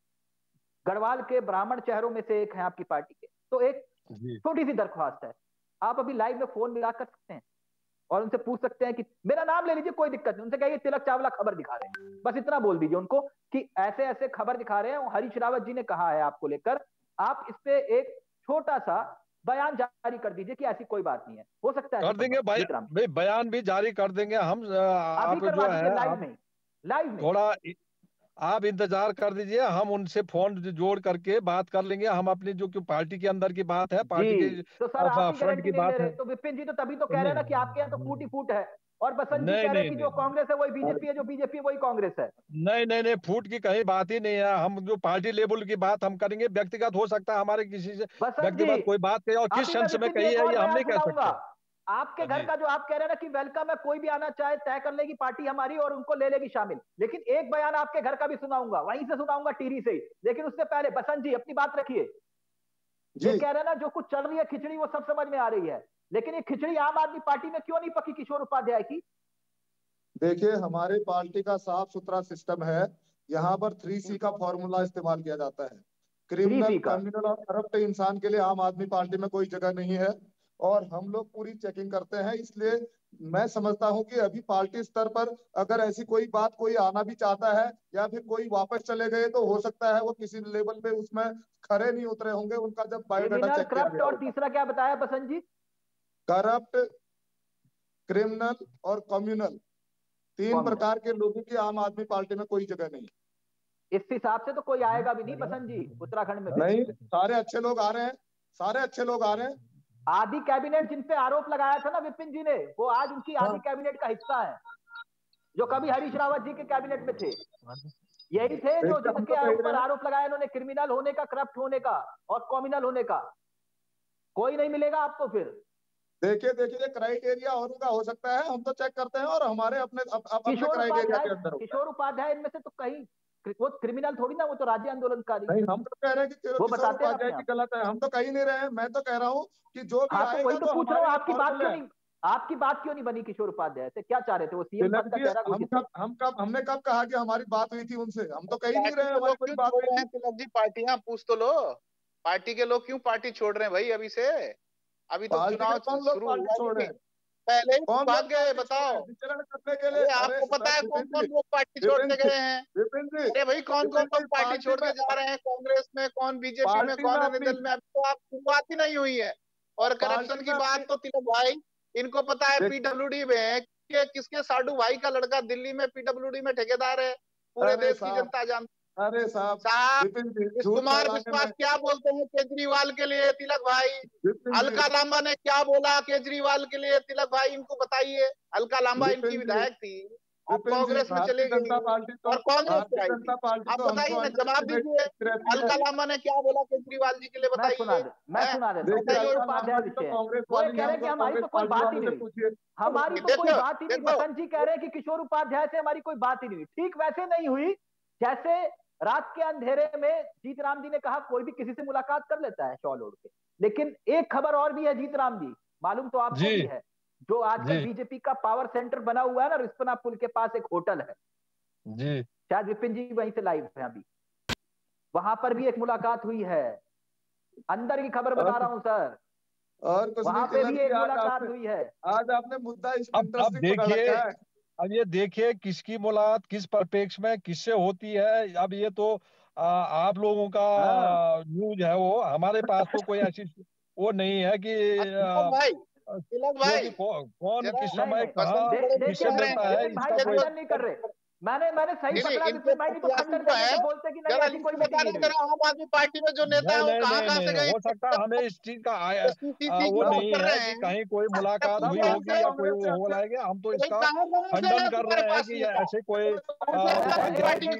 गढ़वाल के ब्राह्मण चेहरों में से एक है आपकी पार्टी के। तो एक छोटी सी दरख्वास्त है, आप अभी लाइव में फोन मिला कर सकते हैं और उनसे पूछ सकते हैं कि मेरा नाम ले लीजिए, कोई दिक्कत नहीं, उनसे कहिए तिलक चावला खबर दिखा रहे हैं, बस इतना बोल दीजिए उनको कि ऐसे ऐसे खबर दिखा रहे हैं, हरीश रावत जी ने कहा है आपको लेकर, आप इस पे एक छोटा सा बयान जारी कर दीजिए कि ऐसी कोई बात नहीं है। हो सकता है कर देंगे बयान भी जारी कर देंगे हम। आप जो है लाइव में थोड़ा आप इंतजार कर दीजिए, हम उनसे फोन जोड़ करके बात कर लेंगे। हम अपनी जो पार्टी के अंदर की बात है, पार्टी की तो सर आपकी फ्रंट की बात है। तो विपिन जी तो तभी तो कह रहे हैं ना कि आपके यहाँ तो फूट ही फूट है, और बसंत जी कह रहे हैं कि जो कांग्रेस है वही बीजेपी है, जो बीजेपी है वही कांग्रेस है। नहीं नहीं नहीं, फूट की कहीं बात ही नहीं है। हम जो पार्टी लेवल की बात हम करेंगे, व्यक्तिगत हो सकता है हमारे किसी से व्यक्तिगत कोई बात कही और किस सेंस में कही है ये हम नहीं कह सकते। आपके घर का जो आप कह रहे हैं ना कि वेलकम है, कोई भी आना चाहे तय कर लेगी पार्टी हमारी और उनको ले लेगी शामिल, लेकिन एक बयान आपके घर का भी सुनाऊंगा, वहीं से सुनाऊंगा टीरी से ही। लेकिन उससे पहले बसंत जी अपनी बात रखिए। ये कह रहे हैं ना जो कुछ चल रही है खिचड़ी वो सब समझ में आ रही है, लेकिन ये खिचड़ी आम आदमी पार्टी में क्यों नहीं पकी किशोर उपाध्याय की? देखिए हमारी पार्टी का साफ सुथरा सिस्टम है, यहाँ पर 3C का फॉर्मूला इस्तेमाल किया जाता है। क्रिमिनल, क्रिमिनल और करप्ट इंसान के लिए आम आदमी पार्टी में कोई जगह नहीं है, और हम लोग पूरी चेकिंग करते हैं। इसलिए मैं समझता हूं कि अभी पार्टी स्तर पर अगर ऐसी कोई बात कोई आना भी चाहता है या फिर कोई वापस चले गए, तो हो सकता है वो किसी लेवल पे उसमें खरे नहीं उतरे होंगे, उनका जब बायोडाटा चेक किया गया। और तीसरा क्या बताया बसंत जी? करप्ट, क्रिमिनल और कम्युनल, 3 प्रकार के लोगों की आम आदमी पार्टी में कोई जगह नहीं। इस हिसाब से तो कोई आएगा भी नहीं बसंत जी उत्तराखंड में। नहीं, सारे अच्छे लोग आ रहे हैं, सारे अच्छे लोग आ रहे हैं। आदि कैबिनेट जिन पे आरोप लगाया था ना विपिन जी ने, वो आज उनकी आदि कैबिनेट का हिस्सा है, जो कभी हरीश रावत जी के कैबिनेट में थे। यही थे जो जिनके ऊपर आरोप लगाया इन्होंने, क्रिमिनल होने का, करप्ट होने का और कॉम्युनल होने का। कोई नहीं मिलेगा आपको फिर। देखिए देखिए क्राइटेरिया और उनका हो सकता है, हम तो चेक करते हैं और हमारे अपने क्राइटेरिया के अंदर। किशोर उपाध्याय इनमें से तो कहीं वो क्रिमिनल थोड़ी ना, वो तो राज्य आंदोलनकारी। नहीं, हम तो कह रहे हैं कि वो बताते हैं गलत है, हम तो कहीं नहीं रहे हैं। मैं तो कह रहा हूँ कि जो भी आएगा, वही तो पूछ रहा हूँ, आपकी बात क्यों नहीं बनी किशोर उपाध्याय से? क्या चाह रहे थे वो? सीएम पद का चेहरा हमने कब कहा कि हमारी बात हुई थी उनसे? हम तो कहीं नहीं रहे, हमारी कोई बात नहीं है। तिलक जी पार्टियां पूछ तो लो, पार्टी के लोग क्यों पार्टी छोड़ रहे हैं भाई? अभी से, अभी तो चुनाव शुरू हुआ है, पहले ही भाग गए। बताओ विचरण करने के लिए आपको पता है कौन कौन लोग पार्टी छोड़ के गए हैं? अरे भाई कौन कौन लोग पार्टी छोड़ के जा रहे हैं? कांग्रेस में कौन, बीजेपी में कौन, निर्दल में? अभी तो आप शुरुआत ही नहीं हुई है। और करप्शन की बात तो तिलक भाई इनको पता है, पीडब्ल्यूडी में किसके साडू भाई का लड़का दिल्ली में पीडब्ल्यूडी में ठेकेदार है, पूरे देश की जनता जानती। अरे साहब कुमार विश्वास क्या बोलते हैं केजरीवाल के लिए, तिलक भाई? अलका लांबा ने क्या बोला केजरीवाल के लिए, तिलक भाई इनको बताइए। अलका लांबा इनकी विधायक थी, अब कांग्रेस में चले गई और कांग्रेस में आई थी। आप बताइए ना, जवाब दीजिए, अलका लांबा ने क्या बोला केजरीवाल जी के लिए, बताइए। मैं सुना देता हूँ। किशोर उपाध्याय वो कह रहे हैं कि हमारी तो कोई बात ही नहीं, हमारी तो कोई बात ही नहीं। बसंत जी कह रहे हैं कि किशोर उपाध्याय से हमारी कोई बात ही नहीं हुई। ठीक वैसे नहीं हुई जैसे रात के अंधेरे में जीतराम जी ने कहा कोई भी किसी से मुलाकात कर लेता है शॉल ओढ़ के। लेकिन एक खबर और भी है जीतराम जी, मालूम तो आपको भी है, जो आजकल बीजेपी का पावर सेंटर बना हुआ है ना, रिस्पना पुल के पास एक होटल है जी, शायद विपिन जी वहीं से लाइव है अभी, वहां पर भी एक मुलाकात हुई है। अंदर की खबर बता रहा हूं सर, और कुछ वहां पे भी एक मुलाकात हुई है। आज आपने मुद्दा अब देखिए, अब ये देखिए किसकी मुलाकात किस परिप्रेक्ष्य में किससे होती है। अब ये तो आप लोगों का न्यूज है, वो हमारे पास तो कोई ऐसी वो नहीं है कि तिलक भाई कौन किस समय कहाँ किससे मिलता है, इसका कोई नहीं कर रहे। मैंने सही पकड़ा विपिन भाई, तो खंडन करके बोलते कि नहीं ऐसी कोई मीटिंग नहीं। आम आदमी पार्टी में जो नेता है वो कहाँ से गए? हो सकता है हमें इस चीज का वो नहीं है कि कहीं कोई मुलाकात हुई होगी या कोई वो हो लाएगा। हम तो इसका खंडन कर रहे हैं कि ऐसे कोई उपाध्याय जी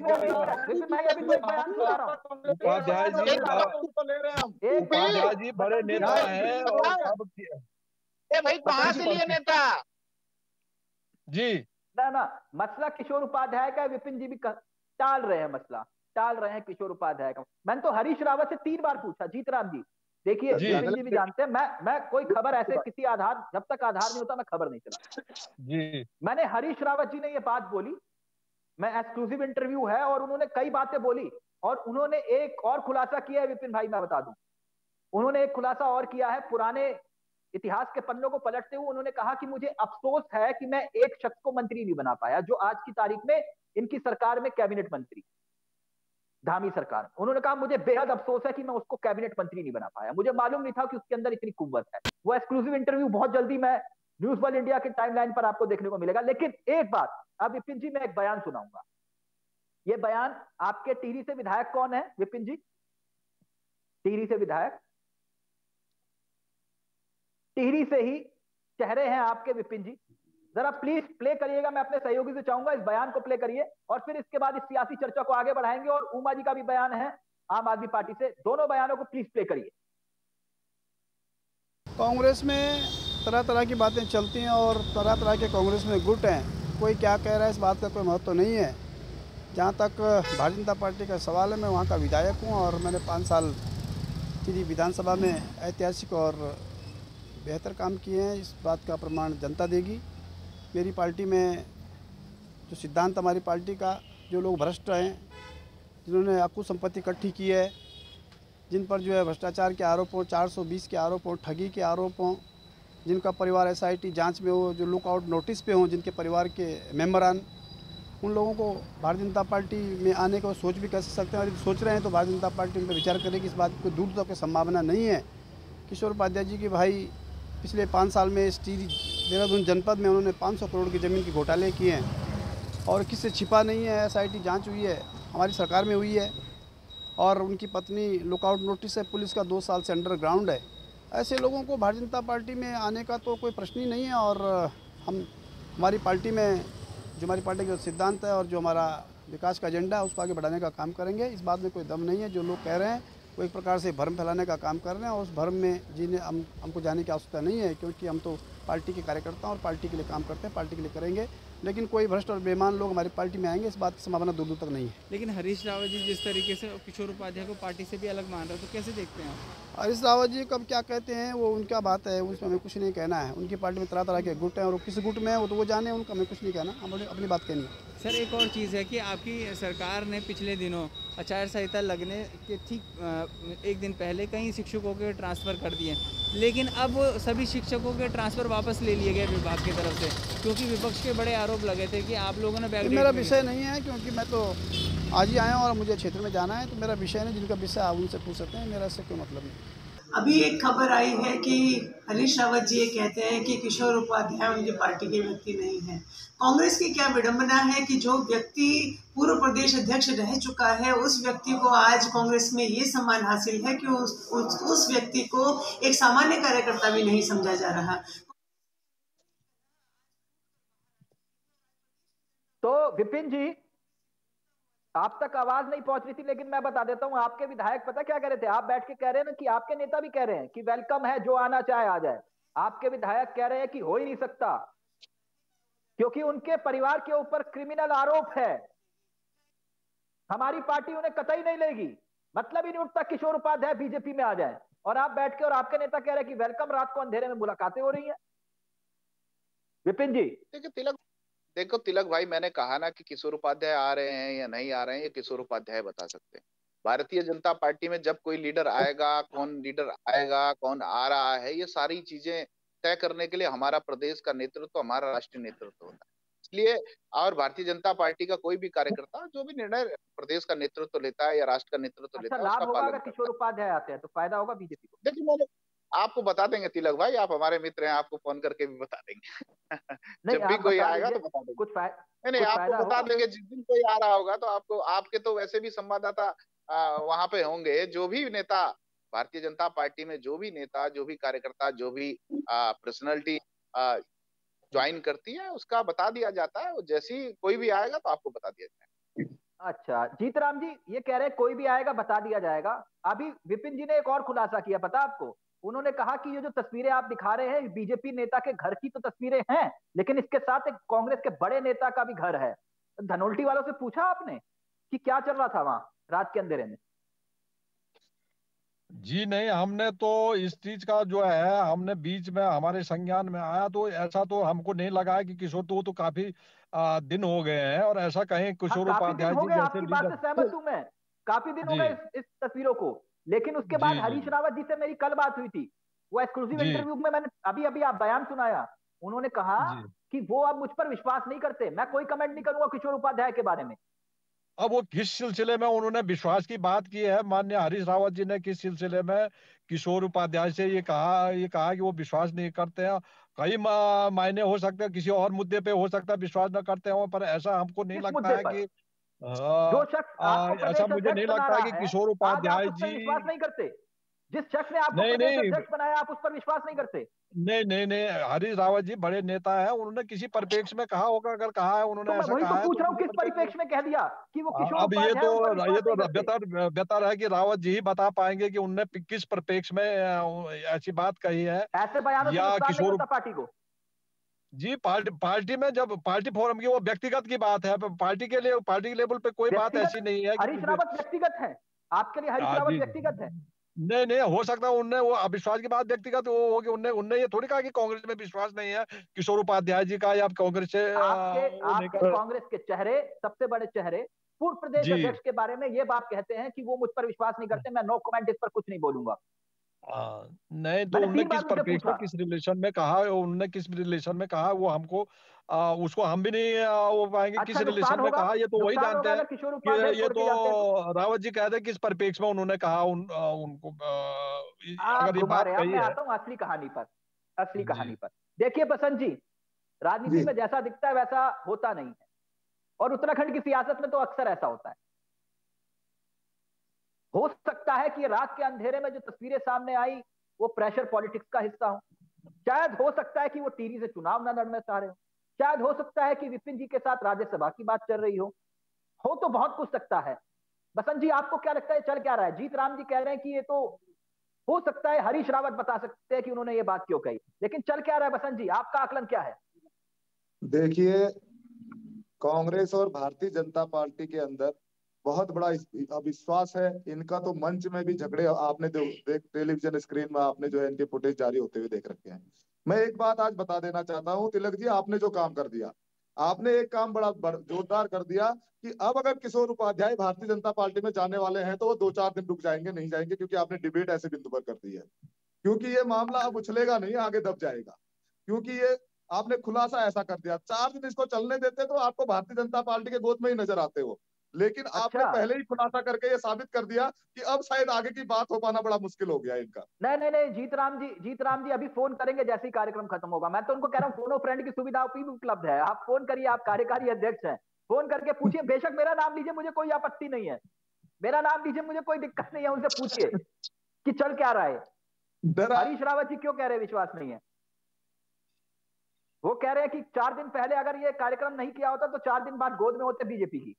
बड़े नेता हैं और सब भाई कहाँ से लिए नेता जी ना मसला किशोर उपाध्याय का, विपिन जी भी टाल रहे हैं, मसला टाल रहे हैं किशोर उपाध्याय का। मैंने तो हरीश रावत से 3 बार पूछा, जीतराम जी देखिए, विपिन जी भी जानते हैं, मैं कोई खबर ऐसे किसी आधार, जब तक आधार नहीं होता मैं खबर नहीं चला जी। मैंने हरीश रावत जी ने ये बात बोली, मैं एक्सक्लूसिव इंटरव्यू है और उन्होंने कई बातें बोली, और उन्होंने एक और खुलासा किया है विपिन भाई, मैं बता दूं, उन्होंने एक खुलासा और किया है। पुराने इतिहास के पन्नों को पलटते हुए उन्होंने कहा कि मुझे अफसोस है कि मैं एक शख्स को मंत्री नहीं बना पाया, जो आज की तारीख में इनकी सरकार में कैबिनेट मंत्री, धामी सरकार। उन्होंने कहा मुझे बेहद अफसोस है कि मैं उसको कैबिनेट मंत्री नहीं बना पाया, मुझे मालूम नहीं था कि उसके अंदर इतनी कुव्वत है। वो एक्सक्लूसिव इंटरव्यू बहुत जल्दी मैं न्यूज वर्ल्ड इंडिया के टाइमलाइन पर आपको देखने को मिलेगा। लेकिन एक बात, अब विपिन जी मैं एक बयान सुनाऊंगा, ये बयान आपके टिहरी से विधायक कौन है विपिन जी? टिहरी से विधायक, टिहरी से ही चेहरे हैं आपके विपिन जी, जरा प्लीज प्ले करिएगा। मैं अपने सहयोगी से चाहूंगा इस बयान को प्ले करिए, और फिर इसके बाद इस सियासी चर्चा को आगे बढ़ाएंगे। और उमा जी का भी बयान है आम आदमी पार्टी से, दोनों बयानों को प्लीज प्ले करिए। कांग्रेस में तरह तरह की बातें चलती हैं और तरह तरह के कांग्रेस में गुट हैं, कोई क्या कह रहा है इस बात का कोई महत्व नहीं है। जहाँ तक भारतीय जनता पार्टी का सवाल है, मैं वहाँ का विधायक हूँ और मैंने 5 साल टिहरी विधानसभा में ऐतिहासिक और बेहतर काम किए हैं, इस बात का प्रमाण जनता देगी। मेरी पार्टी में जो सिद्धांत हमारी पार्टी का, जो लोग भ्रष्ट हैं, जिन्होंने अकुल संपत्ति इकट्ठी की है, जिन पर जो है भ्रष्टाचार के आरोप हो, 420 के आरोप हो, ठगी के आरोप हों, जिनका परिवार SIT जांच में हो, जो लुकआउट नोटिस पे हों, जिनके परिवार के मेंबरान, उन लोगों को भारतीय जनता पार्टी में आने का सोच भी कर सकते हैं। और यदि सोच रहे हैं तो भारतीय जनता पार्टी उन पर विचार करेगी, इस बात को दूर तक संभावना नहीं है। किशोर उपाध्याय जी के भाई पिछले 5 साल में इस टिहरी देहरादून जनपद में उन्होंने 500 करोड़ की ज़मीन के घोटाले किए हैं और किससे छिपा नहीं है। SIT जांच हुई है, हमारी सरकार में हुई है, और उनकी पत्नी लुकआउट नोटिस है, पुलिस का 2 साल से अंडरग्राउंड है। ऐसे लोगों को भारतीय जनता पार्टी में आने का तो कोई प्रश्न ही नहीं है। और हम हमारी पार्टी में जो हमारी पार्टी का सिद्धांत है और जो हमारा विकास का एजेंडा है उसको आगे बढ़ाने का काम करेंगे। इस बात में कोई दम नहीं है। जो लोग कह रहे हैं वो एक प्रकार से भ्रम फैलाने का काम कर रहे हैं, और उस भ्रम में जिन्हें हमको जाने की आवश्यकता नहीं है, क्योंकि हम तो पार्टी के कार्यकर्ता और पार्टी के लिए काम करते हैं, पार्टी के लिए करेंगे। लेकिन कोई भ्रष्ट और बेईमान लोग हमारी पार्टी में आएंगे, इस बात की संभावना दूर दूर तक नहीं है। लेकिन हरीश रावत जी जिस तरीके से किशोर उपाध्याय को पार्टी से भी अलग मान रहे हो, तो कैसे देखते हैं आप? हरीश रावत जी कब क्या कहते हैं वो उनका बात है, उसमें हमें कुछ नहीं कहना है। उनकी पार्टी में तरह तरह के गुट हैं और किस गुट में है वो तो वो जाने, उनका हमें कुछ नहीं कहना, हमें अपनी बात कहनी है। सर एक और चीज़ है कि आपकी सरकार ने पिछले दिनों आचार संहिता लगने के ठीक 1 दिन पहले कई शिक्षकों के ट्रांसफ़र कर दिए, लेकिन अब सभी शिक्षकों के ट्रांसफ़र वापस ले लिए गए विभाग की तरफ से, क्योंकि विपक्ष के बड़े आरोप लगे थे कि आप लोगों ने बैकडेट। मेरा विषय नहीं है, क्योंकि मैं तो आज ही आया हूँ और मुझे क्षेत्र में जाना है, तो मेरा विषय नहीं। जिनका विषय आप उनसे पूछ सकते हैं, मेरा इससे कोई मतलब नहीं। अभी एक खबर आई है कि हरीश रावत जी ये कहते हैं कि किशोर उपाध्याय उनकी पार्टी के व्यक्ति नहीं है। कांग्रेस की क्या विडंबना है कि जो व्यक्ति पूर्व प्रदेश अध्यक्ष रह चुका है उस व्यक्ति को आज कांग्रेस में ये सम्मान हासिल है कि उस व्यक्ति को एक सामान्य कार्यकर्ता भी नहीं समझा जा रहा। तो विपिन जी, आप तक आवाज नहीं पहुंच रही थी, लेकिन मैं बता देता हूं, आपके विधायक पता क्या कह रहे थे? आप बैठ के कह रहे हैं ना कि आपके नेता भी कह रहे हैं कि वेलकम है, जो आना चाहे आ जाए। आपके विधायक कह रहे हैं कि हो ही नहीं सकता, क्योंकि उनके परिवार के ऊपर क्रिमिनल आरोप है। हमारी पार्टी उन्हें कतई नहीं लेगी, मतलब ही नहीं उठता किशोर उपाध्याय बीजेपी में आ जाए। और आप बैठ के और आपके नेता कह रहे हैं कि वेलकम, रात को अंधेरे में मुलाकातें हो रही हैं। विपिन जी देखो तिलक भाई, मैंने कहा ना कि किशोर उपाध्याय आ रहे हैं या नहीं आ रहे हैं, ये किशोर उपाध्याय बता सकते हैं। भारतीय जनता पार्टी में जब कोई लीडर आएगा, कौन लीडर आएगा, कौन आ रहा है, ये सारी चीजें तय करने के लिए हमारा प्रदेश का नेतृत्व, हमारा राष्ट्रीय नेतृत्व होता है। इसलिए और भारतीय जनता पार्टी का कोई भी कार्यकर्ता जो भी निर्णय प्रदेश का नेतृत्व लेता है या राष्ट्र का नेतृत्व लेता है, लाभ उसका होगा पालन अगर करता किशोर उपाध्याय आते हैं तो फायदा होगा बीजेपी को। देखिए, मैंने आपको बता देंगे तिलक भाई, आप हमारे मित्र हैं, आपको फोन करके भी बता देंगे। जब भी कोई आएगा तो बता देंगे। कुछ नहीं, आपको बता देंगे जिस दिन कोई आ रहा होगा तो आपको, आपके तो वैसे भी संवाददाता वहां पे होंगे। जो भी नेता भारतीय जनता पार्टी में, जो भी नेता, जो भी कार्यकर्ता, जो भी पर्सनैलिटी ज्वाइन करती है, उसका बता दिया जाता है। जैसे ही कोई भी आएगा तो आपको बता दिया जाएगा। अच्छा, जीतराम जी ये कह रहे हैं कोई भी आएगा बता दिया जाएगा। अभी विपिन जी ने एक और खुलासा किया, पता आपको? उन्होंने कहा कि ये जो तस्वीरें आप दिखा रहे हैं बीजेपी नेता के घर की तो तस्वीरें हैं, लेकिन इसके साथ एक कांग्रेस के बड़े नेता का भी घर है। धनोल्टी वालों से पूछा आपने कि क्या चल रहा था वहां रात के अंधेरे में? जी नहीं, हमने तो इस चीज का जो है, हमने बीच में हमारे संज्ञान में आया तो ऐसा तो हमको नहीं लगा है कि किशोर तो काफी दिन हो गए हैं और ऐसा कहें किशोर उपाध्याय जी जैसे आपकी बात से सहमत हूं मैं, काफी दिन हो गए इस तस्वीरों को। लेकिन उसके बाद हरीश रावत जी से मेरी कल बात हुई थी, वो एक्सक्लूसिव इंटरव्यू में मैंने अभी आप बयान सुनाया। उन्होंने कहा कि वो अब मुझ पर विश्वास नहीं करते। मैं कोई कमेंट नहीं करूंगा किशोर उपाध्याय के बारे में। अब वो किस सिलसिले में उन्होंने विश्वास की बात की है, माननीय हरीश रावत जी ने किस सिलसिले में किशोर उपाध्याय से ये कहा कि वो विश्वास नहीं करते हैं। कई मायने हो सकते हैं, किसी और मुद्दे पे हो सकता है विश्वास न करते हो, पर ऐसा हमको नहीं लगता है कि जो शख्स ऐसा मुझे नहीं लगता है कि किशोर उपाध्याय जी विश्वास नहीं करते। जिस शख्स ने आपको प्रदेश अध्यक्ष बनाया, आप उस पर विश्वास नहीं करते? नहीं, हरीश रावत जी बड़े नेता है, उन्होंने किसी परिप्रेक्ष्य में कहा होगा, अगर कहा है उन्होंने तो ऐसा कहा है, पूछ रहा हूँ किस परिप्रेक्ष्य में कह दिया कि वो किशोर अब ये तो बेहतर है कि रावत जी ही बता पाएंगे कि उनने किस परिप्रेक्ष्य में ऐसी बात कही है। ऐसे बयानों से नुकसान नहीं होता पार्टी को। जी, पार्टी में जब पार्टी फोरम की वो व्यक्तिगत की बात है, पार्टी के लिए, पार्टी के लेवल पे कोई बात ऐसी नहीं है। हरीश रावत व्यक्तिगत है आपके लिए? हरीश रावत व्यक्तिगत है? नहीं, हो सकता है उनने वो अविश्वास की बात व्यक्तिगत वो होगी। उनने ये थोड़ी कहा कि कांग्रेस में विश्वास नहीं है किशोर उपाध्याय जी का, या कांग्रेस से आपके कांग्रेस के चेहरे, सबसे बड़े चेहरे, पूर्व प्रदेश अध्यक्ष के बारे में ये बात कहते हैं कि वो मुझ पर विश्वास नहीं करते। मैं नो कमेंट, इस पर कुछ नहीं बोलूंगा। नहीं तो उन्होंने किस परिप्रेक्ष्य में, किस रिलेशन में कहा, उन्होंने किस रिलेशन में कहा, वो हमको उसको हम भी नहीं वो पाएंगे। किस रिलेशन में कहा ये तो वही जानते हैं कि ये तो रावत जी कहते हैं किस परिप्रेक्ष्य में उन्होंने कहा उनको। अगर ये बात कही है, आता हूँ असली कहानी पर। देखिए बसंत जी, राजनीति में जैसा दिखता है वैसा होता नहीं है, और उत्तराखंड की सियासत में तो अक्सर ऐसा होता है। हो सकता है कि रात के अंधेरे में जो तस्वीरें सामने आई वो प्रेशर पॉलिटिक्स का हिस्सा हो। शायद हो सकता है कि वो टीवी से चुनाव ना लड़ना चाह रहे हो। शायद हो सकता है कि विपिन जी के साथ राज्यसभा की बात चल रही हो तो बहुत कुछ सकता है। बसंत जी, आपको क्या लगता है चल क्या रहा है? जीत राम जी कह रहे हैं कि ये तो हो सकता है, हरीश रावत बता सकते हैं कि उन्होंने ये बात क्यों कही, लेकिन चल क्या रहा है? बसंत जी, आपका आकलन क्या है? देखिए, कांग्रेस और भारतीय जनता पार्टी के अंदर बहुत बड़ा अविश्वास है। इनका तो मंच में भी झगड़े आपने टेलीविजन स्क्रीन में आपने जो है इनके फुटेज जारी होते हुए देख रखे हैं। मैं एक बात आज बता देना चाहता हूं तिलक जी, आपने जो काम कर दिया, आपने एक काम बड़ा जोरदार कर दिया कि अब अगर किशोर उपाध्याय भारतीय जनता पार्टी में जाने वाले हैं तो वो 2-4 दिन रुक जाएंगे, नहीं जाएंगे, क्योंकि आपने डिबेट ऐसे बिंदु पर कर दी है। क्योंकि ये मामला अब उछलेगा नहीं, आगे दब जाएगा, क्योंकि ये आपने खुलासा ऐसा कर दिया। 4 दिन इसको चलने देते तो आपको भारतीय जनता पार्टी के गोद में ही नजर आते हो, लेकिन आपने पहले ही खुलासा करके ये साबित कर दिया कि अब शायद आगे की बात हो पाना बड़ा मुश्किल हो गया इनका। नहीं नहीं नहीं, जीतराम जी अभी फोन करेंगे जैसे ही कार्यक्रम खत्म होगा। मैं तो उनको कह रहा हूँ फोनो फ्रेंड की सुविधा भी उपलब्ध है, आप फोन करिए, आप कार्यकारी अध्यक्ष हैं, फोन करके पूछिए, बेशक मेरा नाम लीजिए, मुझे कोई आपत्ति नहीं है, मेरा नाम लीजिए, मुझे कोई दिक्कत नहीं है, उनसे पूछिए कि चल क्या रहा है। हरीश रावत जी क्यों कह रहे विश्वास नहीं है? वो कह रहे हैं कि 4 दिन पहले अगर ये कार्यक्रम नहीं किया होता तो 4 दिन बाद गोद में होते बीजेपी की।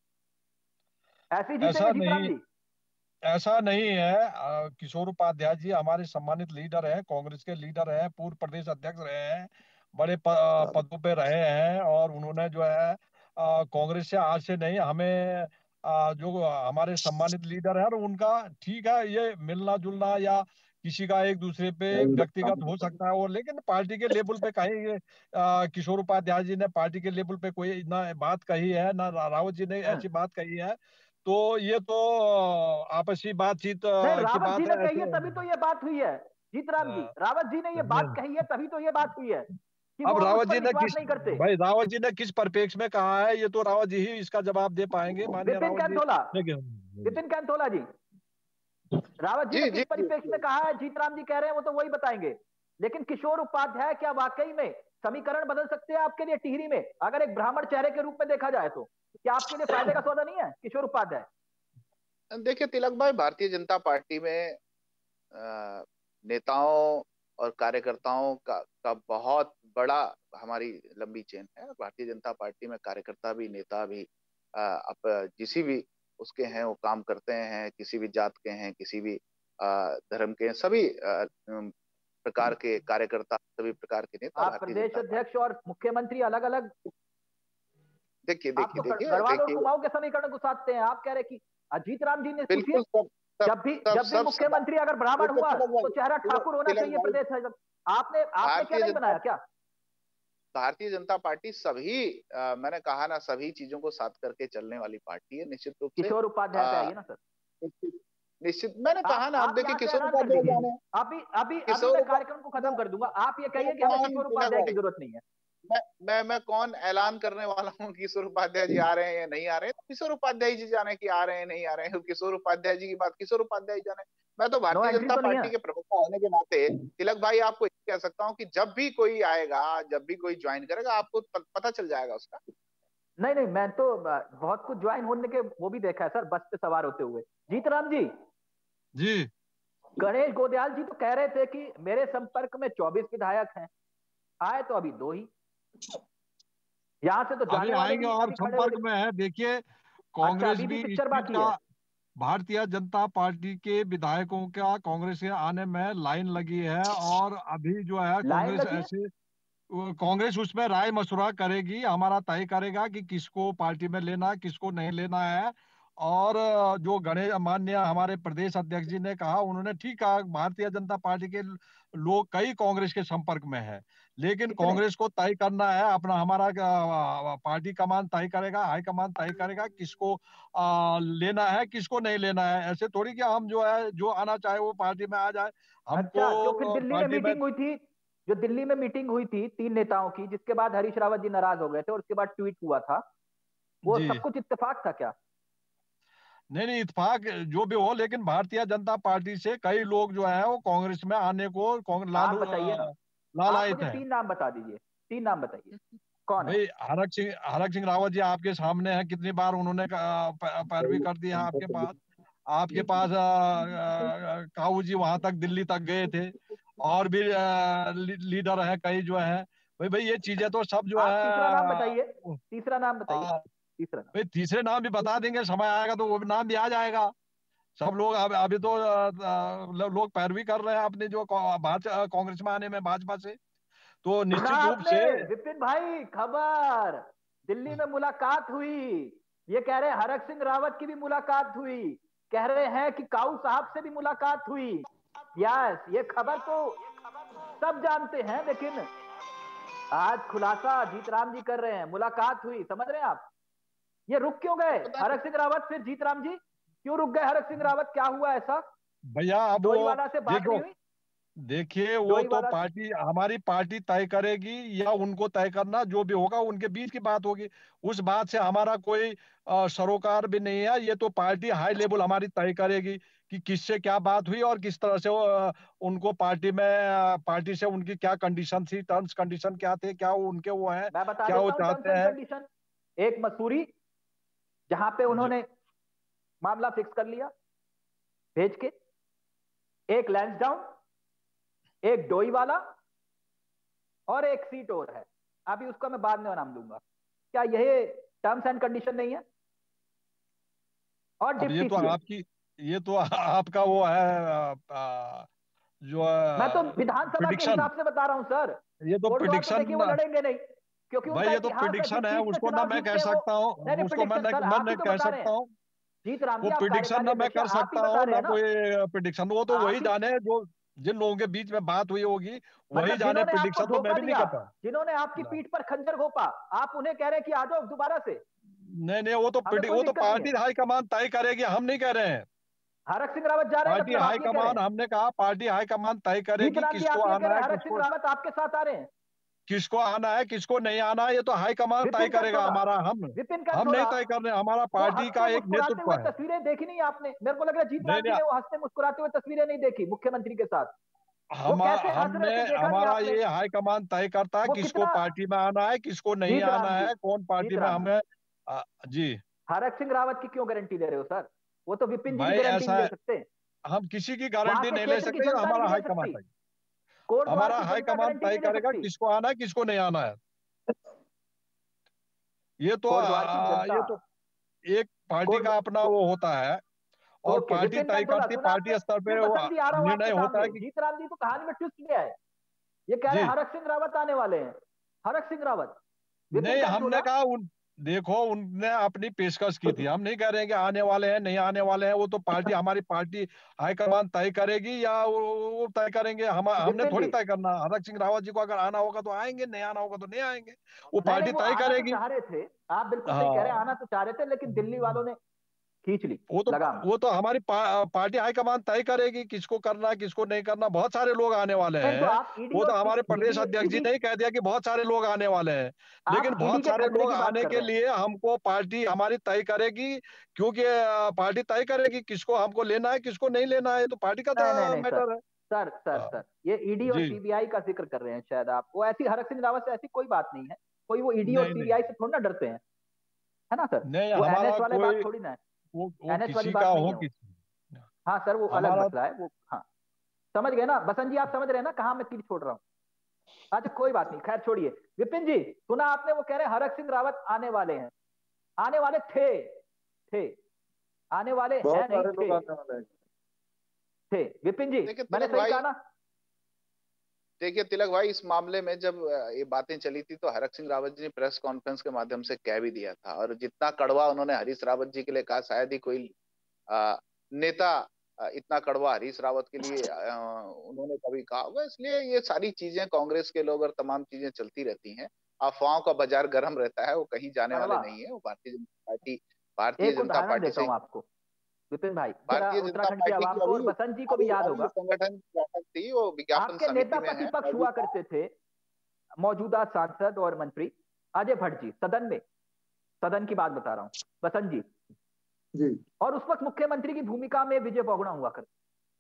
ऐसी जीतेंगे जीतराम जी? ऐसा नहीं है। किशोर उपाध्याय जी हमारे सम्मानित लीडर हैं, कांग्रेस के लीडर हैं, पूर्व प्रदेश अध्यक्ष रहे हैं, बड़े पदों पे रहे हैं, और उन्होंने जो है कांग्रेस से आज से नहीं, हमें जो हमारे सम्मानित लीडर हैं, और उनका ठीक है ये मिलना जुलना या किसी का एक दूसरे पे व्यक्तिगत हो सकता है वो, लेकिन पार्टी के लेवल पे कहीं किशोर उपाध्याय जी ने पार्टी के लेवल पे कोई ना बात कही है, ना रावत जी ने ऐसी बात कही है। तो ये तो आपसी बातचीत की रावत बात जी ने है कही है तभी तो ये बात हुई है जीतराम जी, रावत जी ने ये बात कही है तभी तो ये बात हुई है कि अब वो रावत जी ने विश्वास नहीं करते। भाई रावत जी ने किस परिप्रेक्ष्य में कहा है ये तो रावत जी ही इसका जवाब दे पाएंगे। माननीय रावत जी, विपिन कैंथोला जी, रावत जी ने किस परिप्रेक्ष्य में कहा है जीतराम जी कह रहे हैं वो तो वही बताएंगे। लेकिन किशोर उपाध्याय क्या वाकई में समीकरण बदल सकते हैं आपके लिए टिहरी में? अगर एक ब्राह्मण चेहरे के रूप में देखा जाए तो क्या आपके लिए फायदे का सौदा नहीं है किशोर उपाध्याय? देखिए तिलक भाई, भारतीय जनता पार्टी में नेताओं और कार्यकर्ताओं का बहुत बड़ा हमारी लंबी चेन है। भारतीय जनता पार्टी में कार्यकर्ता भी, नेता भी, आप जिसी भी उसके हैं वो काम करते हैं, किसी भी जात के हैं, किसी भी धर्म के हैं, सभी प्रकार के कार्यकर्ता, सभी प्रकार के नेता। आप प्रदेश अध्यक्ष और मुख्यमंत्री अलग अलग, देखिए गढ़वाल और कुमाऊं के समीकरण को साधते हैं। आप कह रहे कि अजीत राम जी ने पूछिए, जब भी मुख्यमंत्री अगर ब्राह्मण हुआ तो चेहरा ठाकुर होना चाहिए प्रदेश। आपने क्या नहीं बनाया क्या? भारतीय जनता पार्टी सभी मैंने कहा ना, सभी चीजों को साथ करके चलने वाली पार्टी है। निश्चित रूप से किशोर उपाध्याय पे आइए ना सर। निश्चित, मैंने कहा ना, आप देखिए किशोर उपाध्याय जाने, अभी मैं कार्यक्रम को खत्म कर दूंगा, आप ये कहिए कि हमें किशोर उपाध्याय की जरूरत नहीं है। मैं कौन ऐलान करने वाला हूँ किशोर उपाध्याय जी आ रहे हैं या नहीं आ रहे हैं? किशोर उपाध्याय जी जाने कि आ रहे हैं नहीं आ रहे हैं, किशोर उपाध्याय जी की बात किशोर उपाध्याय जाने। मैं तो भारतीय जनता पार्टी के प्रवक्ता होने के नाते तिलक भाई आपको कह सकता हूँ कि जब भी कोई आएगा, जब भी कोई ज्वाइन करेगा, आपको पता चल जाएगा उसका। नहीं, मैं तो बहुत कुछ ज्वाइन होने के वो भी देखा है सर, बस पे सवार होते हुए। जीतराम जी, गणेश गोदयाल जी तो कह रहे थे कि मेरे संपर्क में 24 विधायक हैं, आए तो अभी 2 ही। यहाँ से तो जाने वाले आएंगे और संपर्क में है। देखिए कांग्रेस भी इस चीज का, भारतीय जनता पार्टी के विधायकों का कांग्रेस के आने में लाइन लगी है, और अभी जो है कांग्रेस उसमें राय मशुरा करेगी, हमारा तय करेगा कि किसको पार्टी में लेना है, किसको नहीं लेना है। और जो गणेश माननीय हमारे प्रदेश अध्यक्ष जी ने कहा, उन्होंने ठीक कहा, भारतीय जनता पार्टी के लोग कई कांग्रेस के संपर्क में है, लेकिन कांग्रेस को तय करना है अपना, हमारा पार्टी कमान तय करेगा, हाईकमान तय करेगा किसको लेना है, किसको नहीं लेना है। ऐसे थोड़ी कि हम जो है जो आना चाहे वो पार्टी में आ जाए। हमको जो फिर दिल्ली में मीटिंग हुई थी, जो दिल्ली में मीटिंग हुई थी 3 नेताओं की, जिसके बाद हरीश रावत जी नाराज हो गए थे और उसके बाद ट्वीट हुआ था, वो सब कुछ इत्तेफाक था क्या? नहीं, इत्तेफाक जो भी हो, लेकिन भारतीय जनता पार्टी से कई लोग जो है वो कांग्रेस में आने को लालायित है। 3 नाम बता दीजिए, 3 नाम बताइए कौन भाई है? हरक सिंह रावत जी आपके सामने है, कितनी बार उन्होंने पैरवी कर दी है आपके पास काऊ जी वहां तक दिल्ली तक गए थे, और भी लीडर है कई जो है। भाई ये चीजें तो सब जो है। तीसरा नाम बताइए, तीसरा नाम बताइए। भाई तीसरे नाम भी बता देंगे, समय आएगा तो वो भी नाम भी आ जाएगा। सब लोग अभी तो लोग पैरवी कर रहे हैं अपने जो कांग्रेस में आने में भाजपा से, तो निश्चित रूप से। विपिन भाई खबर, दिल्ली में मुलाकात हुई, ये कह रहे हैं हरक सिंह रावत की भी मुलाकात हुई, कह रहे हैं कि काऊ साहब से भी मुलाकात हुई। यस, ये खबर तो सब जानते हैं, लेकिन आज खुलासा जीतराम जी कर रहे हैं, मुलाकात हुई। समझ रहे हैं आप? ये रुक क्यों गए हरक सिंह रावत? फिर जीतराम जी क्यों रुक गए हरक सिंह रावत? क्या हुआ ऐसा भैया? अब डोईवाला से बात नहीं हुई? देखिए वो तो पार्टी, हमारी पार्टी तय करेगी या उनको तय करना, जो भी होगा उनके बीच की बात होगी। उस बात से हमारा कोई सरोकार भी नहीं है। ये तो पार्टी हाई लेवल हमारी तय करेगी कि किससे क्या बात हुई और किस तरह से उनको पार्टी में, पार्टी से उनकी क्या कंडीशन थी, टर्म्स कंडीशन क्या थे, क्या वो उनके वो हैं, मैं बता क्या वो देता हूं टर्म्स चाहते एंड हैं। कंडीशन। एक मसूरी, जहां पे उन्होंने मामला फिक्स कर लिया भेज के, एक लैंसडाउन, एक डोईवाला, और एक सीट और है, अभी उसका मैं बाद में नाम दूंगा। क्या यही टर्म्स एंड कंडीशन नहीं है? और अब डिप्टी सीएम, ये तो आपका वो है जो मैं तो विधानसभा के प्रिडिक्शन, हिसाब से बता रहा हूं सर। ये तो कोटद्वार तो देखिए प्रिडिक्शन। वो लड़ेंगे नहीं, क्योंकि भाई उनका ये तो इतिहास है, जिस प्रिडिक्शन है, सीट पे उसको ना चुनाव मैं कह जीतते हैं वो। सकता हूँ, नहीं उसको प्रिडिक्शन सर, मैं आप ही नहीं तो कह बता रहे सकता हैं। हूँ। जीत राम जी, वो आप प्रिडिक्शन कार्यकारी ना मैं अध्यक्ष, कर आप ही सकता बता हूँ रहे ना हैं ना। कोई प्रिडिक्शन। वो तो आप वही ही, जाने जो जिन लोगों के बीच में बात हुई होगी वही मतलब जाने। जिन्होंने आपको प्रिडिक्शन तो मैं धोखा भी नहीं दिया, करता। जिन्होंने आपकी पीठ पर खंजर घोंपा, आप उन्हें कह रहे हैं कि आ जाओ दोबारा से। नहीं नहीं, हमें कोई वो तो दिक्कत नहीं है। पार्टी हाईकमान तय करेगी, हम नहीं कह रहे हैं। हरक सिंह रावत जा रहे हैं, पार्टी मतलब आप ये कह रहे हाईकमान, हैं? हमने कहा पार्टी हाईकमान तय जीत करेगी राम जी, किसको आप ये कह आना रहे है, हैं हरक सिंह रावत आपके साथ आ रहे हैं? किसको आना है, किसको नहीं आना है, ये तो हाईकमान तय विपिन करेगा। करथोड़ा, हमारा विपिन हम नहीं करथोड़ा, तय कर रहे हैं। हमारा वो पार्टी का हंसते एक मुस्कुराते नेतृत्व हुए है। तस्वीरें देखी नहीं आपने? मेरे को लग रहा है जीत नहीं राम जी नहीं, ने वो हंसते मुस्कुराते हुए तस्वीरें नहीं देखी मुख्यमंत्री के साथ। वो कैसे हंस हमने, रहे थे, देखा नहीं हमारा आपने? ये हाईकमान तय करता है वो किसको कितना, पार्टी में आना है, किसको नहीं जीत आना राम जी, है, कौन पार्टी जीत में राम जी, हमें। जी हरक सिंह रावत की क्यों गारंटी दे रहे हो सर? वो तो विपिन जी भी भाई, गारंटी ऐसा नहीं ले है, सकते, हम किसी की वहां गारंटी के नहीं ले क्षेत्र की सकते, ये जनता नहीं हमारा दे हाईकमान सकती, तय, कोटद्वार हमारा की जनता हाईकमान गारंटी तय नहीं दे करेगा सकती। किसको आना है, किसको नहीं आना है। कोटद्वार की जनता, ये तो एक पार्टी कोट का अपना वो होता है और ओके, पार्टी विपिन तय कंठोला करती, सुना आपने? पार्टी स्तर पे फिर बसंत जी आ रहा हूं आपके निर्णय होता सामने, है कि जीत राम जी तो कहानी में ट्विस्ट गया है। ये कह रहे हैं जी। हरक सिंह रावत आने वाले हैं, हरक सिंह रावत, विपिन नहीं, हमने कंठोला। कहा देखो उनने अपनी पेशकश की थी, हम नहीं कह रहे हैं कि आने वाले हैं नहीं आने वाले हैं। वो तो पार्टी, हमारी पार्टी हाईकमान तय करेगी या वो तय करेंगे। हमने विपिन थोड़ी जी, तय करना। हरक सिंह रावत जी को अगर आना होगा तो आएंगे, नहीं आना होगा तो नहीं आएंगे, वो नहीं नहीं, पार्टी वो तय आना तो करेगी। चाह रहे थे, आप बिल्कुल सही कह रहे हैं, हाँ, आना तो चाह रहे थे, लेकिन दिल्ली वालों ने खींच ली लगाम। वो तो हमारी पार्टी हाईकमान तय करेगी किसको करना है, किसको नहीं करना। बहुत सारे लोग आने वाले नहीं तो हैं। आप ईडी वो तो और हमारे प्रदेश ईडी अध्यक्ष जी ईडी ने ही कह दिया कि बहुत सारे लोग आने वाले हैं। लेकिन आप ईडी बहुत के सारे खतरे लोग की बात आने कर के रहे हैं। लिए हमको पार्टी हमारी तय करेगी, क्योंकि पार्टी तय करेगी किसको हमको लेना है, किसको नहीं लेना है। तो पार्टी का नहीं नहीं नहीं सर, मैटर है। सर सर हाँ, सर, ये ईडी और जी। सीबीआई का जिक्र कर रहे हैं शायद आप। वो ऐसी हरक सिंह रावत से ऐसी कोई बात नहीं है, कोई वो ईडी और नहीं नहीं सीबीआई से थोड़ा ना डरते हैं, है ना सर? नहीं, वो एनएस हमारा वाले बात कोई थोड़ी ना है, वो एनएस वाली किसी का बात नहीं हो है वो। किसी। हाँ सर, वो अलग हमारा मसला है वो। हाँ, समझ गए ना बसंत जी, आप समझ रहे हैं ना कहाँ मैं तीर छोड़ रहा हूँ? अच्छा कोई बात नहीं, खैर छोड़िए। विपिन जी, सुना आपने, वो कह रहे हैं हरक सिंह रावत आने वाले हैं, आने वाले थे, आने वाले बहुत हैं नहीं सारे लोग थे, आने वाले हैं। थे विपिन जी, देखिए मैंने तिलक सही भाई, कहा ना? देखिए तिलक भाई, इस मामले में जब ये बातें चली थी तो हरक सिंह रावत जी ने प्रेस कॉन्फ्रेंस के माध्यम से कह भी दिया था, और जितना कड़वा उन्होंने हरीश रावत जी के लिए कहा, शायद ही कोई नेता इतना कड़वा हरीश रावत के लिए उन्होंने कभी कहा होगा। इसलिए ये सारी चीजें कांग्रेस के लोग और तमाम चीजें चलती रहती हैं। अफवाहों का बाजार गर्म रहता है, वो कहीं जाने वाले कड़वा, नहीं है। वो भारतीय एक जनता उदाहरण पार्टी देता से, हूं आपको विपिन भाई, जरा भारतीय जनता उत्तराखंड की पार्टी आवाम की को और अभी बसंत जी को भी अभी याद अभी होगा, संगठन की बैठक थी, वो विज्ञापन आपके नेता समिति में है प्रतिपक्ष हुआ मौजूदा। करते थे, मौजूदा सांसद और मंत्री अजय भट्ट जी, सदन में, सदन की बात बता रहा हूं बसंत जी, जी। और उस वक्त मुख्यमंत्री की भूमिका में विजय बोगड़ा हुआ करते,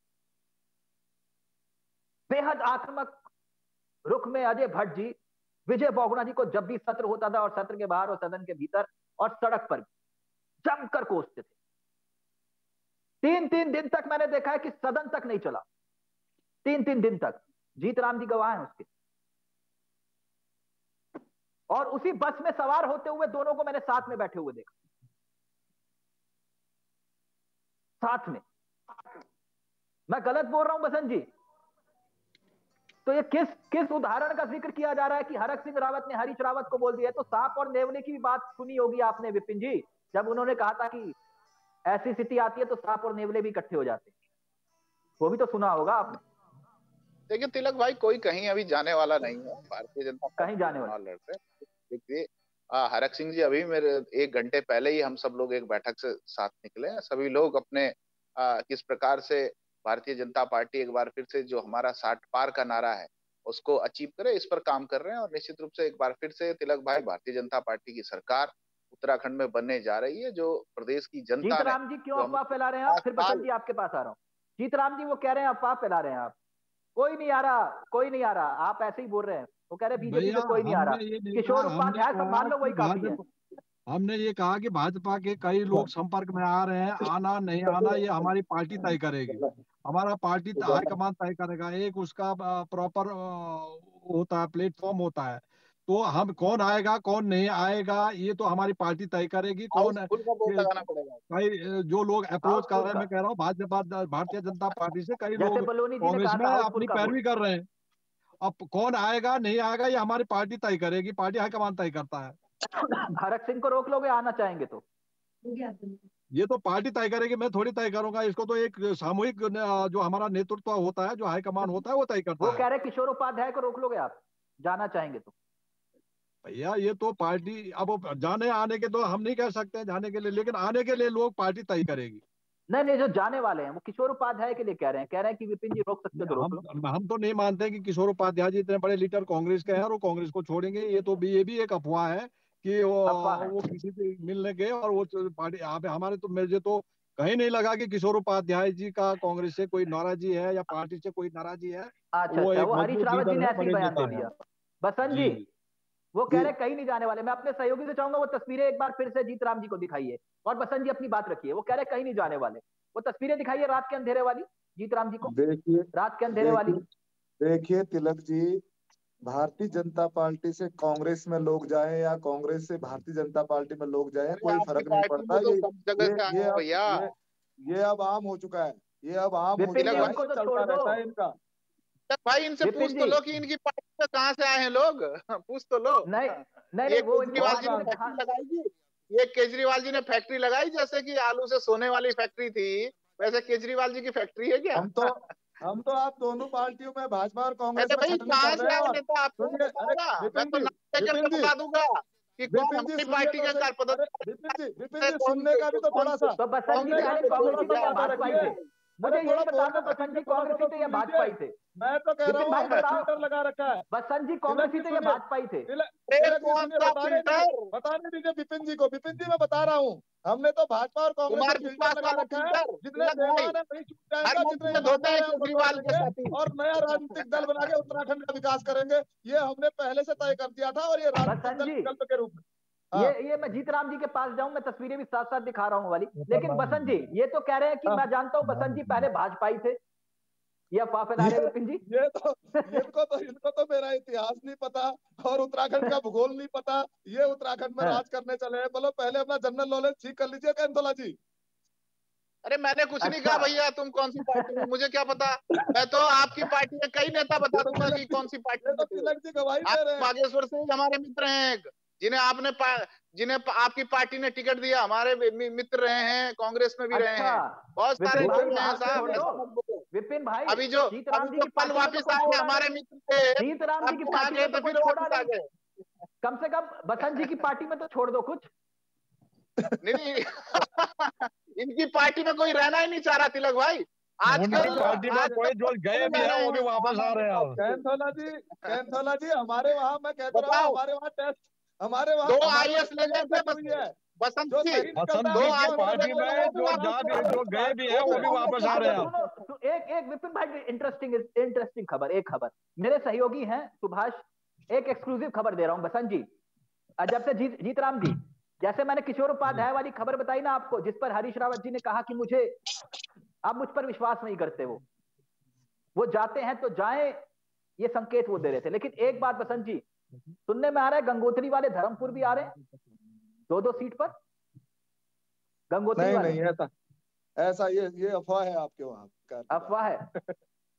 बेहद आक्रामक रुख में अजय भट्ट जी विजय बोगड़ा जी को जब भी सत्र होता था, और सत्र के बाहर और सदन के भीतर और सड़क पर जमकर कोसते थे। 3-3 दिन तक मैंने देखा है कि सदन तक नहीं चला, 3-3 दिन तक, जीत राम जी गवाह हैं उसके। और उसी बस में सवार होते हुए दोनों को मैंने साथ में बैठे हुए देखा, साथ में। मैं गलत बोल रहा हूं बसंत जी? तो ये किस किस उदाहरण का जिक्र किया जा रहा है कि हरक सिंह रावत ने हरीश रावत को बोल दिया? तो सांप और नेवले की भी बात सुनी होगी आपने विपिन जी, जब उन्होंने कहा था कि ऐसी स्थिति आती है तो सांप और नेवले भी इकट्ठे हो जाते हैं, वो भी तो सुना होगा आपने। देखिए तिलक भाई, कोई कहीं अभी जाने वाला नहीं है। भारतीय जनता पार्टी कहीं जाने वाला चुनाव लड़ रहे हैं। देखिए हरक सिंह जी अभी मेरे 1 घंटे पहले ही हम सब लोग एक बैठक से साथ निकले हैं। सभी लोग अपने किस प्रकार से भारतीय जनता पार्टी एक बार फिर से जो हमारा 60 पार का नारा है उसको अचीव करे, इस पर काम कर रहे हैं। और निश्चित रूप से एक बार फिर से तिलक भाई, भारतीय जनता पार्टी की सरकार उत्तराखंड में बनने जा रही है। जो प्रदेश की जनता ने, जीतराम जी क्यों अफवाह फैला रहे हैं आप? फिर बसंत जी आपके पास आ रहा हूँ। जीतराम जी वो कह रहे हैं अफवाह फैला रहे हैं आप, कोई नहीं आ रहा, कोई नहीं आ रहा, आप ऐसे ही बोल रहे हैं। वो कह रहे हैं बीजेपी में कोई नहीं आ रहा, किशोर उपाध्याय संभाल लो, वही काफी है। हमने ये कहा कि भाजपा के कई लोग संपर्क में आ रहे हैं, आना नहीं आना ये हमारी पार्टी तय करेगी, हमारा पार्टी हाईकमान तय करेगा। एक उसका प्रॉपर होता है, प्लेटफॉर्म होता है। तो हम कौन आएगा कौन नहीं आएगा ये तो हमारी पार्टी तय करेगी। कौन कई जो लोग अप्रोच कर रहे हैं, मैं कह रहा हूँ भाजपा भारतीय जनता पार्टी से कई लोग कांग्रेस में अपनी पैरवी कर रहे हैं। अब कौन आएगा नहीं आएगा ये हमारी पार्टी तय करेगी, पार्टी हाईकमान तय करता है। हरक सिंह को रोक लोगे आना चाहेंगे तो? ये तो पार्टी तय करेगी, मैं थोड़ी तय करूंगा इसको। तो एक सामूहिक जो हमारा नेतृत्व होता है, जो हाईकमान होता है, वो तय करता है। वो कह रहे किशोर उपाध्याय को रोक लोगे आप जाना चाहेंगे तो? भैया ये तो पार्टी, अब जाने आने के तो हम नहीं कह सकते जाने के लिए, लेकिन आने के लिए लोग पार्टी तय करेगी। नहीं नहीं, जो जाने वाले हैं वो किशोर उपाध्याय के लिए कह रहे हैं कि विपिन जी रोक सकते हो, हम तो नहीं मानते कि किशोर उपाध्याय जी इतने बड़े लीडर कांग्रेस के हैं और वो कांग्रेस को छोड़ेंगे। ये भी एक अफवाह है कि वो किसी से मिलने गए और वो पार्टी हमारे तो मुझे तो कहीं नहीं लगा कि किशोर उपाध्याय जी का कांग्रेस से कोई नाराजगी है या पार्टी से कोई नाराजगी है। अच्छा, वो हरीश रावत जी ने ऐसे बयान दे दिया। बसंत जी वो कह रहे कहीं नहीं जाने वाले। मैं अपने सहयोगी से चाहूंगा वो तस्वीरें एक बार फिर से जीतराम जी को दिखाइए और बसंत जी अपनी बात रखिए। वो कह रहे कहीं नहीं जाने वाले, वो तस्वीरें दिखाइए रात के अंधेरे वाली जीतराम जी को। देखिए रात के अंधेरे वाली। देखिए तिलक जी, भारतीय जनता पार्टी से कांग्रेस में लोग जाएं या कांग्रेस से भारतीय जनता पार्टी में लोग जाएं, कोई फर्क नहीं पड़ता। ये अब आम हो चुका है, ये अब आम हो चुका है, चलता रहता है इनका। भाई इनसे पूछ तो लो कि इनकी पार्टी में कहाँ से आए हैं लोग, पूछ तो लो। नहीं नहीं, वो केजरीवाल जी ने फैक्ट्री लगाई, ये केजरीवाल जी ने फैक्ट्री लगाई, जैसे कि आलू से सोने वाली फैक्ट्री थी, वैसे केजरीवाल जी की फैक्ट्री है क्या? हम तो आप दोनों पार्टियों में भाजपा और कांग्रेस में छटनी कर रहे हैं। मैं तो बता दूंगा कि कौन हमारी पार्टी के विपिन जी सुनने का भी तो थोड़ा सा। तो बसंत जी भाजपा थे, मुझे यही बता दो बसंत जी कांग्रेसी थे या भाजपा थे? मैं तो कह रहा हूँ भाई बताओ, फिल्टर लगा रखा है। बसंत जी कांग्रेसी थे या भाजपा थे? बताने दीजिए विपिन जी को। विपिन जी मैं बता रहा हूँ, हमने तो भाजपा और कांग्रेस में फिल्टर लगा रखा है। जितने देवान है वही छूट जाएगा, जितने और नया राजनीतिक दल बना के उत्तराखंड का विकास करेंगे। ये हमने पहले से तय कर दिया था और ये राजनीतिक दल विकल्प के रूप में। ये मैं जीतराम जी के पास जाऊं, मैं तस्वीरें भी साथ साथ दिखा रहा हूं वाली। लेकिन बसंत जी ये तो कह रहे हैं कि मैं जानता हूं बसंत जी पहले भाजपा थे, ये अफवाह फैला रहे हैं विपिन जी। इनको तो मेरा इतिहास नहीं पता और उत्तराखंड का भूगोल नहीं पता। ये उत्तराखंड में राज करने चले हैं। बोलो पहले अपना जनरल नॉलेज ठीक कर लीजिए कैंथोला जी। अरे मैंने कुछ नहीं कहा भैया, तुम कौन सी पार्टी में मुझे क्या पता। मैं तो आपकी पार्टी में कई नेता बता दूंगा कि कौन सी पार्टी में। बागेश्वर से हमारे मित्र हैं जिन्हें आपकी पार्टी ने टिकट दिया, हमारे मित्र रहे हैं, कांग्रेस में भी रहे हैं, बहुत सारे लोग हैं साहब। विपिन भाई अभी जो पल वापिस आए हमारे मित्र थे, जीतराम जी की पार्टी में तो फिर वापस आ गए। कम से कम बसंत जी की पार्टी में तो छोड़ दो कुछ। नहीं इनकी पार्टी में कोई रहना ही नहीं चाह रहा तिलक भाई। आजकल पार्टी में कोई जो गए भी है वो भी वापस आ रहे हैं। कैंथोला जी हमारे वहाँ, मैं कहता रहा हूँ हमारे वहाँ टेस्ट, हमारे वहाँ 2 IAS ले गए थे बसंत जी, पार्टी में जो गए भी है वो भी वापस आ रहे हैं। एक विपिन भाई इंटरेस्टिंग खबर, एक खबर मेरे सहयोगी हैं सुभाष, एक एक्सक्लूसिव खबर दे रहा हूँ बसंत जी। जब से जीतराम जी, जैसे मैंने किशोर उपाध्याय वाली खबर बताई ना आपको, जिस पर हरीश रावत जी ने कहा कि मुझे आप मुझ पर विश्वास नहीं करते, वो जाते हैं तो जाएं, ये संकेत वो दे रहे थे। लेकिन एक बात बसंत जी, सुनने में आ रहा है गंगोत्री वाले धर्मपुर भी आ रहे हैं 2-2 सीट पर। गंगोत्री वाले नहीं ऐसा ये अफवाह है आपके वहां। अफवाह है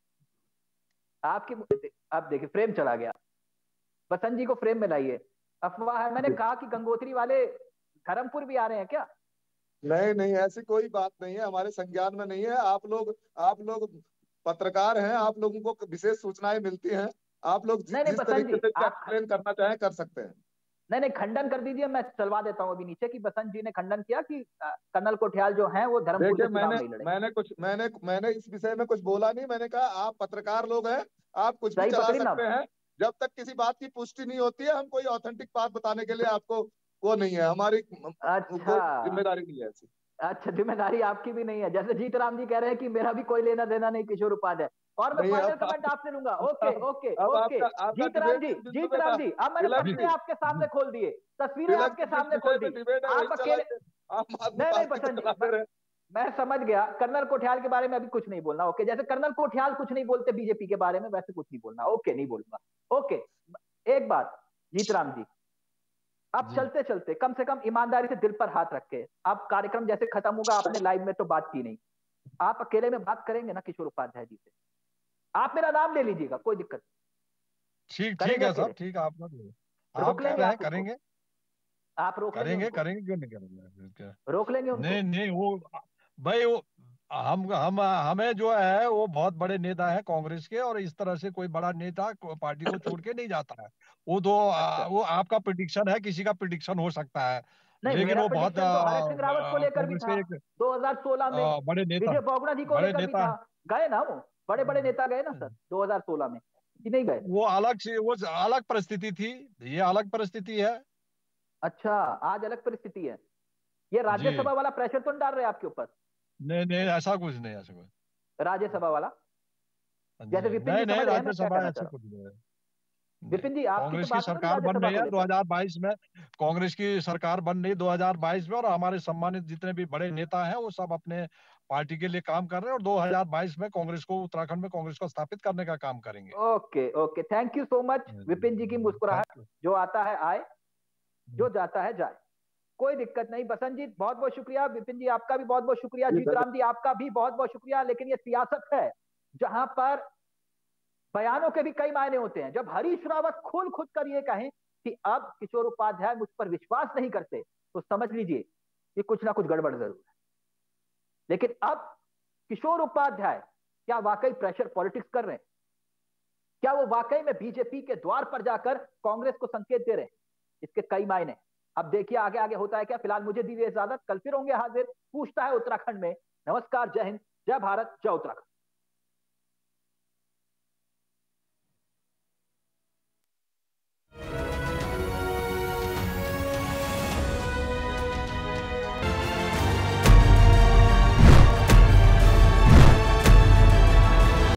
आपकी। अब देखिए फ्रेम चला गया, बसंत जी को फ्रेम में लाइए। अफवाह है, मैंने कहा कि गंगोत्री वाले धर्मपुर भी आ रहे हैं क्या? नहीं ऐसी कोई बात नहीं है, हमारे संज्ञान में नहीं है। आप लोग पत्रकार हैं, आप लोगों को विशेष सूचनाएं मिलती हैं। आप लोग जिस तरीके से एक्सप्लेन करना चाहें कर सकते हैं। नहीं नहीं, खंडन कर दीजिए, मैं चलवा देता हूँ अभी नीचे कि बसंत जी ने खंडन किया कि कर्नल कोठियाल जो हैं वो धर्मपुर से चुनाव नहीं लड़ेंगे। मैंने इस विषय में कुछ बोला नहीं। मैंने कहा आप पत्रकार लोग हैं, आप कुछ भी सही चला पकड़ी ना। सकते हैं, जब तक किसी बात की पुष्टि नहीं होती है हम कोई ऑथेंटिक बात बताने के लिए आपको वो नहीं है, हमारी कोई जिम्मेदारी नहीं है ऐसी। अच्छा, जिम्मेदारी आपकी भी नहीं है। जैसे जीतराम जी कह रहे हैं कि मेरा भी कोई लेना देना नहीं किशोर उपाध्याय, और मैं फाइनल कमेंट आपसे लूंगा। Okay okay okay Jeetram ji अब मैंने तस्वीरें आपके सामने खोल दिए, तस्वीरें आपके सामने खोल दी। आप अकेले नहीं बसंत जी, मैं समझ गया। कर्नल कोठियाल के बारे में अभी कुछ नहीं बोलना। ओके, जैसे कर्नल कोठियाल कुछ नहीं बोलते बीजेपी के बारे में, वैसे कुछ नहीं बोलना। ओके, नहीं बोलूंगा। ओके, एक बात जीतराम जी, अब चलते चलते कम से कम ईमानदारी से दिल पर हाथ रख के, अब कार्यक्रम जैसे खत्म होगा, आपने लाइव में तो बात की नहीं, आप अकेले में बात करेंगे ना किशोर उपाध्याय जी से? आप मेरा नाम ले लीजिएगा, कोई दिक्कत नहीं। ठीक है साहब, ठीक है, आप कह रहे हैं करेंगे, आप रोक करेंगे क्यों नहीं करेंगे, रोक लेंगे उनको? नहीं वो भाई वो हम हमें जो है वो बहुत बड़े नेता है कांग्रेस के, और इस तरह से कोई बड़ा नेता पार्टी को छोड़ के नहीं जाता है। वो तो वो आपका प्रिडिक्शन है, किसी का प्रिडिक्शन हो सकता है, नहीं, लेकिन मेरा वो बहुत प्रेडिक्शन तो हरीश सिंह रावत को लेकर भी था 2016 में, बड़े नेता, विजय बहुगुणा जी को लेकर भी था। गए ना वो बड़े बड़े नेता, गए ना सर 2016 में कि नहीं गए? वो अलग परिस्थिति थी, ये अलग परिस्थिति है। अच्छा, आज अलग परिस्थिति है। ये राज्यसभा वाला प्रेशर तो नहीं डाल रहे आपके ऊपर? नहीं ऐसा कुछ नहीं, ऐसा कुछ राज्यसभा वाला जैसे विपिन जी समझ रहे हैं मैं क्या कहना चाह रहा हूं? विपिन जी, कांग्रेस की सरकार बन रही है 2022 में, कांग्रेस की सरकार बन रही है 2022 में, और हमारे सम्मानित जितने भी बड़े नेता हैं वो सब अपने पार्टी के लिए काम कर रहे हैं, और 2022 में कांग्रेस को, उत्तराखंड में कांग्रेस को स्थापित करने का काम करेंगे। Okay okay, thank you so much Vipin ji की मुस्कुराहट, जो आता है आए, जो जाता है जाए, कोई दिक्कत नहीं। बसंत जी बहुत बहुत शुक्रिया, विपिन जी आपका भी बहुत बहुत शुक्रिया, जीतराम जी आपका भी बहुत बहुत शुक्रिया। लेकिन ये सियासत है जहां पर बयानों के भी कई मायने होते हैं। जब हरीश रावत खुद कर ये कहें कि अब किशोर उपाध्याय मुझ पर विश्वास नहीं करते, तो समझ लीजिए कि कुछ ना कुछ गड़बड़ जरूर है। लेकिन अब किशोर उपाध्याय क्या वाकई प्रेशर पॉलिटिक्स कर रहे हैं? क्या वो वाकई में बीजेपी के द्वार पर जाकर कांग्रेस को संकेत दे रहे हैं? इसके कई मायने। अब देखिए आगे आगे होता है क्या। फिलहाल मुझे दीजिए इजाजत, कल फिर होंगे हाजिर पूछता है उत्तराखंड में। नमस्कार, जय हिंद, जय भारत, जय उत्तराखंड।